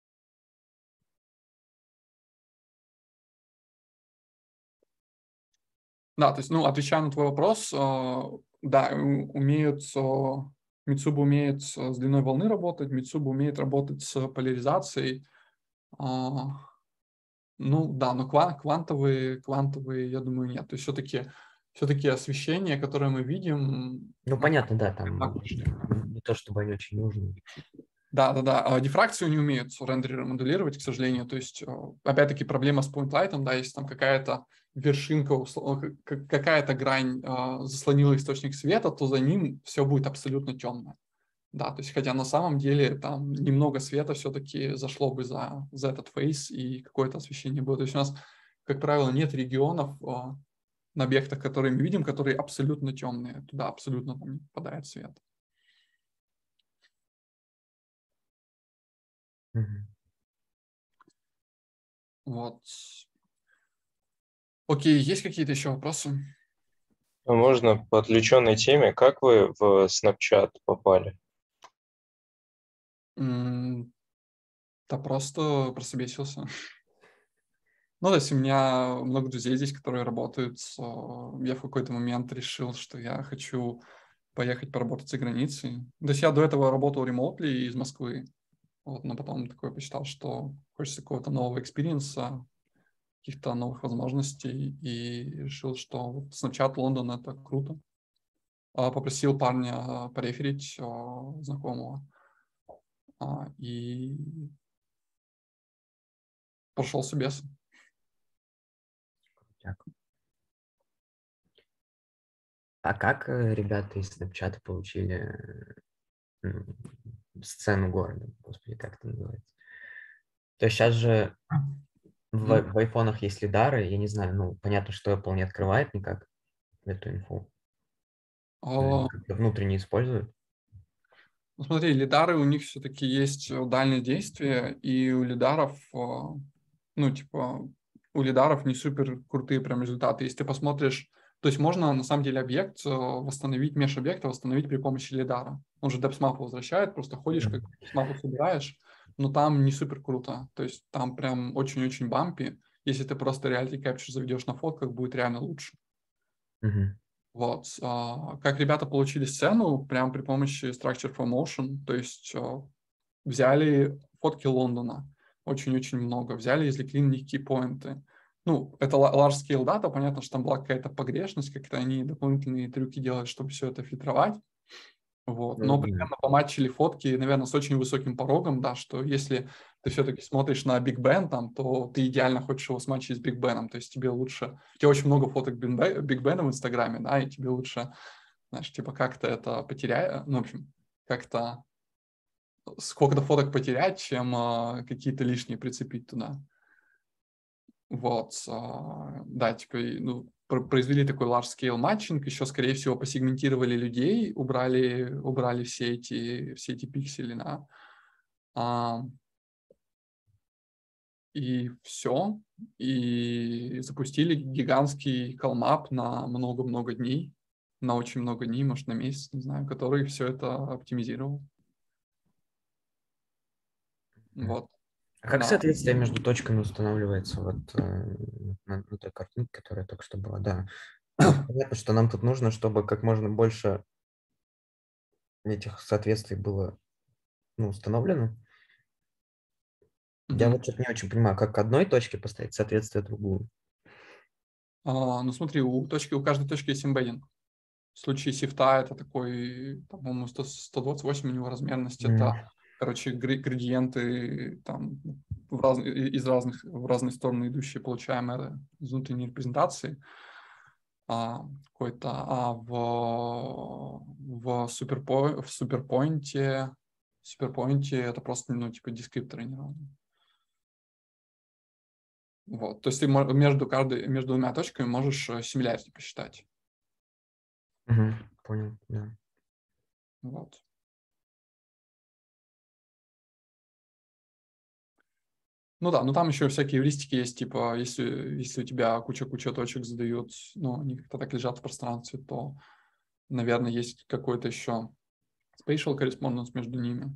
Да, то есть, ну, отвечая на твой вопрос, э, да, у- умеют, э, Mitsuba умеет с с длиной волны работать, Mitsuba умеет работать с поляризацией. А, Ну, да, но кван- квантовые, квантовые, я думаю, нет. То есть все-таки все-таки освещение, которое мы видим, Ну, оно понятно, да, не там так уж. не то, чтобы они очень нужны. Да, да, да. А дифракцию не умеют рендереры моделировать, к сожалению. То есть, э, опять-таки, проблема с point light, да, если там какая-то вершинка, усло- э, к- какая-то грань э, заслонила источник света, то за ним все будет абсолютно темно. Да, то есть, хотя на самом деле там немного света все-таки зашло бы за, за этот фейс и какое-то освещение было. То есть у нас, как правило, нет регионов э, на объектах, которые мы видим, которые абсолютно темные. Туда абсолютно там не попадает свет. Мгм. Вот. Окей, есть какие-то еще вопросы? А можно по отвлеченной теме, как вы в Snapchat попали? М, Да просто прособесился. Ну, то есть у меня много друзей здесь, которые работают. с, э, Я в какой-то момент решил, что я хочу поехать поработать за границей. То есть я до этого работал ремонтли из Москвы, вот, но потом такой посчитал, что хочется какого-то нового экспириенса, каких-то новых возможностей, и решил, что вот Snapchat Лондон — это круто. А, Попросил парня пореферить а, знакомого, а, и прошел собес. Так. А как э, ребята из Snapchat получили э, м, сцену города? Господи, как это называется? То есть сейчас же в, М. в айфонах есть лидары, я не знаю, ну, понятно, что Apple не открывает никак эту инфу. А, Наверное, как-то внутренне используют. Ну, смотри, лидары, у них все-таки есть э, дальнее действие, и у лидаров, э, ну, типа, у лидаров не супер крутые прям результаты. Если ты посмотришь, то есть можно, на самом деле, объект э, восстановить, межобъект восстановить при помощи лидара. Он же депсмап возвращает, просто ходишь, как Мгм. депсмапу собираешь, но там не супер круто. То есть там прям очень-очень бампи. Если ты просто reality capture заведешь на фотках, будет реально лучше. Мгм. Вот. а, Как ребята получили сцену прямо при помощи Structure for Motion, то есть а, взяли фотки Лондона, очень-очень много, взяли, извлекли на них кейпоинты. Ну, это ла- large scale data, понятно, что там была какая-то погрешность, как-то они дополнительные трюки делают, чтобы все это фильтровать. Вот. Ну, Но да. примерно поматчили фотки, наверное, с очень высоким порогом, да, что если ты все-таки смотришь на Big Ben, там, то ты идеально хочешь его смачить с Big Ben, то есть тебе лучше... У тебя очень много фоток Big Ben в Инстаграме, да, и тебе лучше, знаешь, типа как-то это потерять, ну, в общем, как-то сколько-то фоток потерять, чем а, какие-то лишние прицепить туда. Вот, а, да, типа, и, ну, пр- произвели такой large-scale матчинг, еще, скорее всего, посегментировали людей, убрали, убрали все эти, все эти пиксели, да, а, и все, и запустили гигантский колмап на много-много дней, на очень много дней, может, на месяц, не знаю, который все это оптимизировал. Мгм. Вот, А как да. соответствие между точками устанавливается вот э, на, на той картинке, которая только что была? Да. Вот понятно, что нам тут нужно, чтобы как можно больше этих соответствий было, ну, установлено. Я Мгм. вот что-то не очень понимаю, как к одной точке поставить соответствие другую. А, ну смотри, у точки, у каждой точки есть эмбеддинг. В случае сифта это такой, по-моему, сто сто двадцать восемь у него размерность. М. Это, короче, гри- градиенты там в раз, из разных, в разные стороны идущие, получаем это из внутренней репрезентации. А, какой-то, а в, в, суперпо, в суперпоинте, суперпоинте это просто, ну, типа, дескрипторы неравные. Вот. То есть ты мо- между, каждой, между двумя точками можешь similarity посчитать. Мгм. Понял, да. Вот. Ну да, но там еще всякие эвристики есть, типа, если, если у тебя куча-куча точек задают, ну, они как-то так лежат в пространстве, то, наверное, есть какой-то еще spatial correspondence между ними.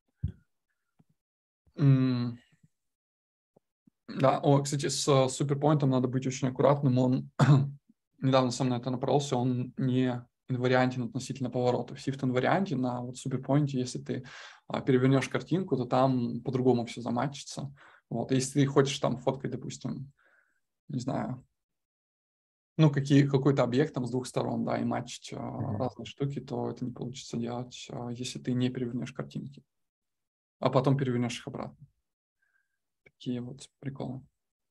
М, Да, о, кстати, с суперпоинтом надо быть очень аккуратным, он недавно сам на это напоролся, он не инвариантен относительно поворотов. Shift инварианте на вот суперпоинте, если ты а, перевернешь картинку, то там по-другому все заматчится. Вот, если ты хочешь там фоткать, допустим, не знаю, ну, какие, какой-то объект там с двух сторон, да, и матчить а, Мгм. разные штуки, то это не получится делать, а, если ты не перевернешь картинки, а потом перевернешь их обратно. Такие вот приколы.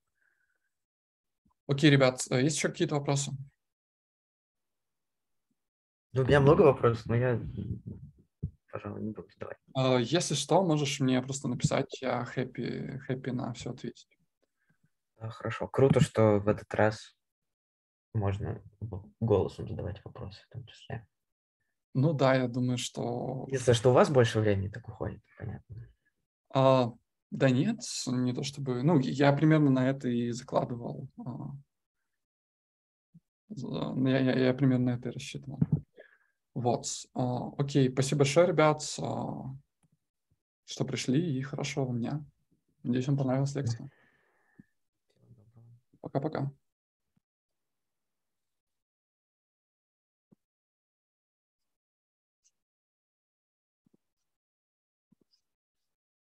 Окей, ребят, а есть еще какие-то вопросы? Ну, у меня много вопросов, но я, пожалуй, не буду задавать. А, Если что, можешь мне просто написать, я happy, happy на все ответить. Да, хорошо. Круто, что в этот раз можно г- голосом задавать вопросы в том числе. Ну да, я думаю, что... Единственное, что у вас больше времени так уходит, понятно. а, да нет, не то чтобы... Ну, я примерно на это и закладывал. а, за- я, я, я примерно на это и рассчитывал. Вот. а, окей, спасибо большое, ребят, а, что пришли, и хорошего вам дня. Надеюсь, вам понравилась лекция. Всего доброго. Пока-пока.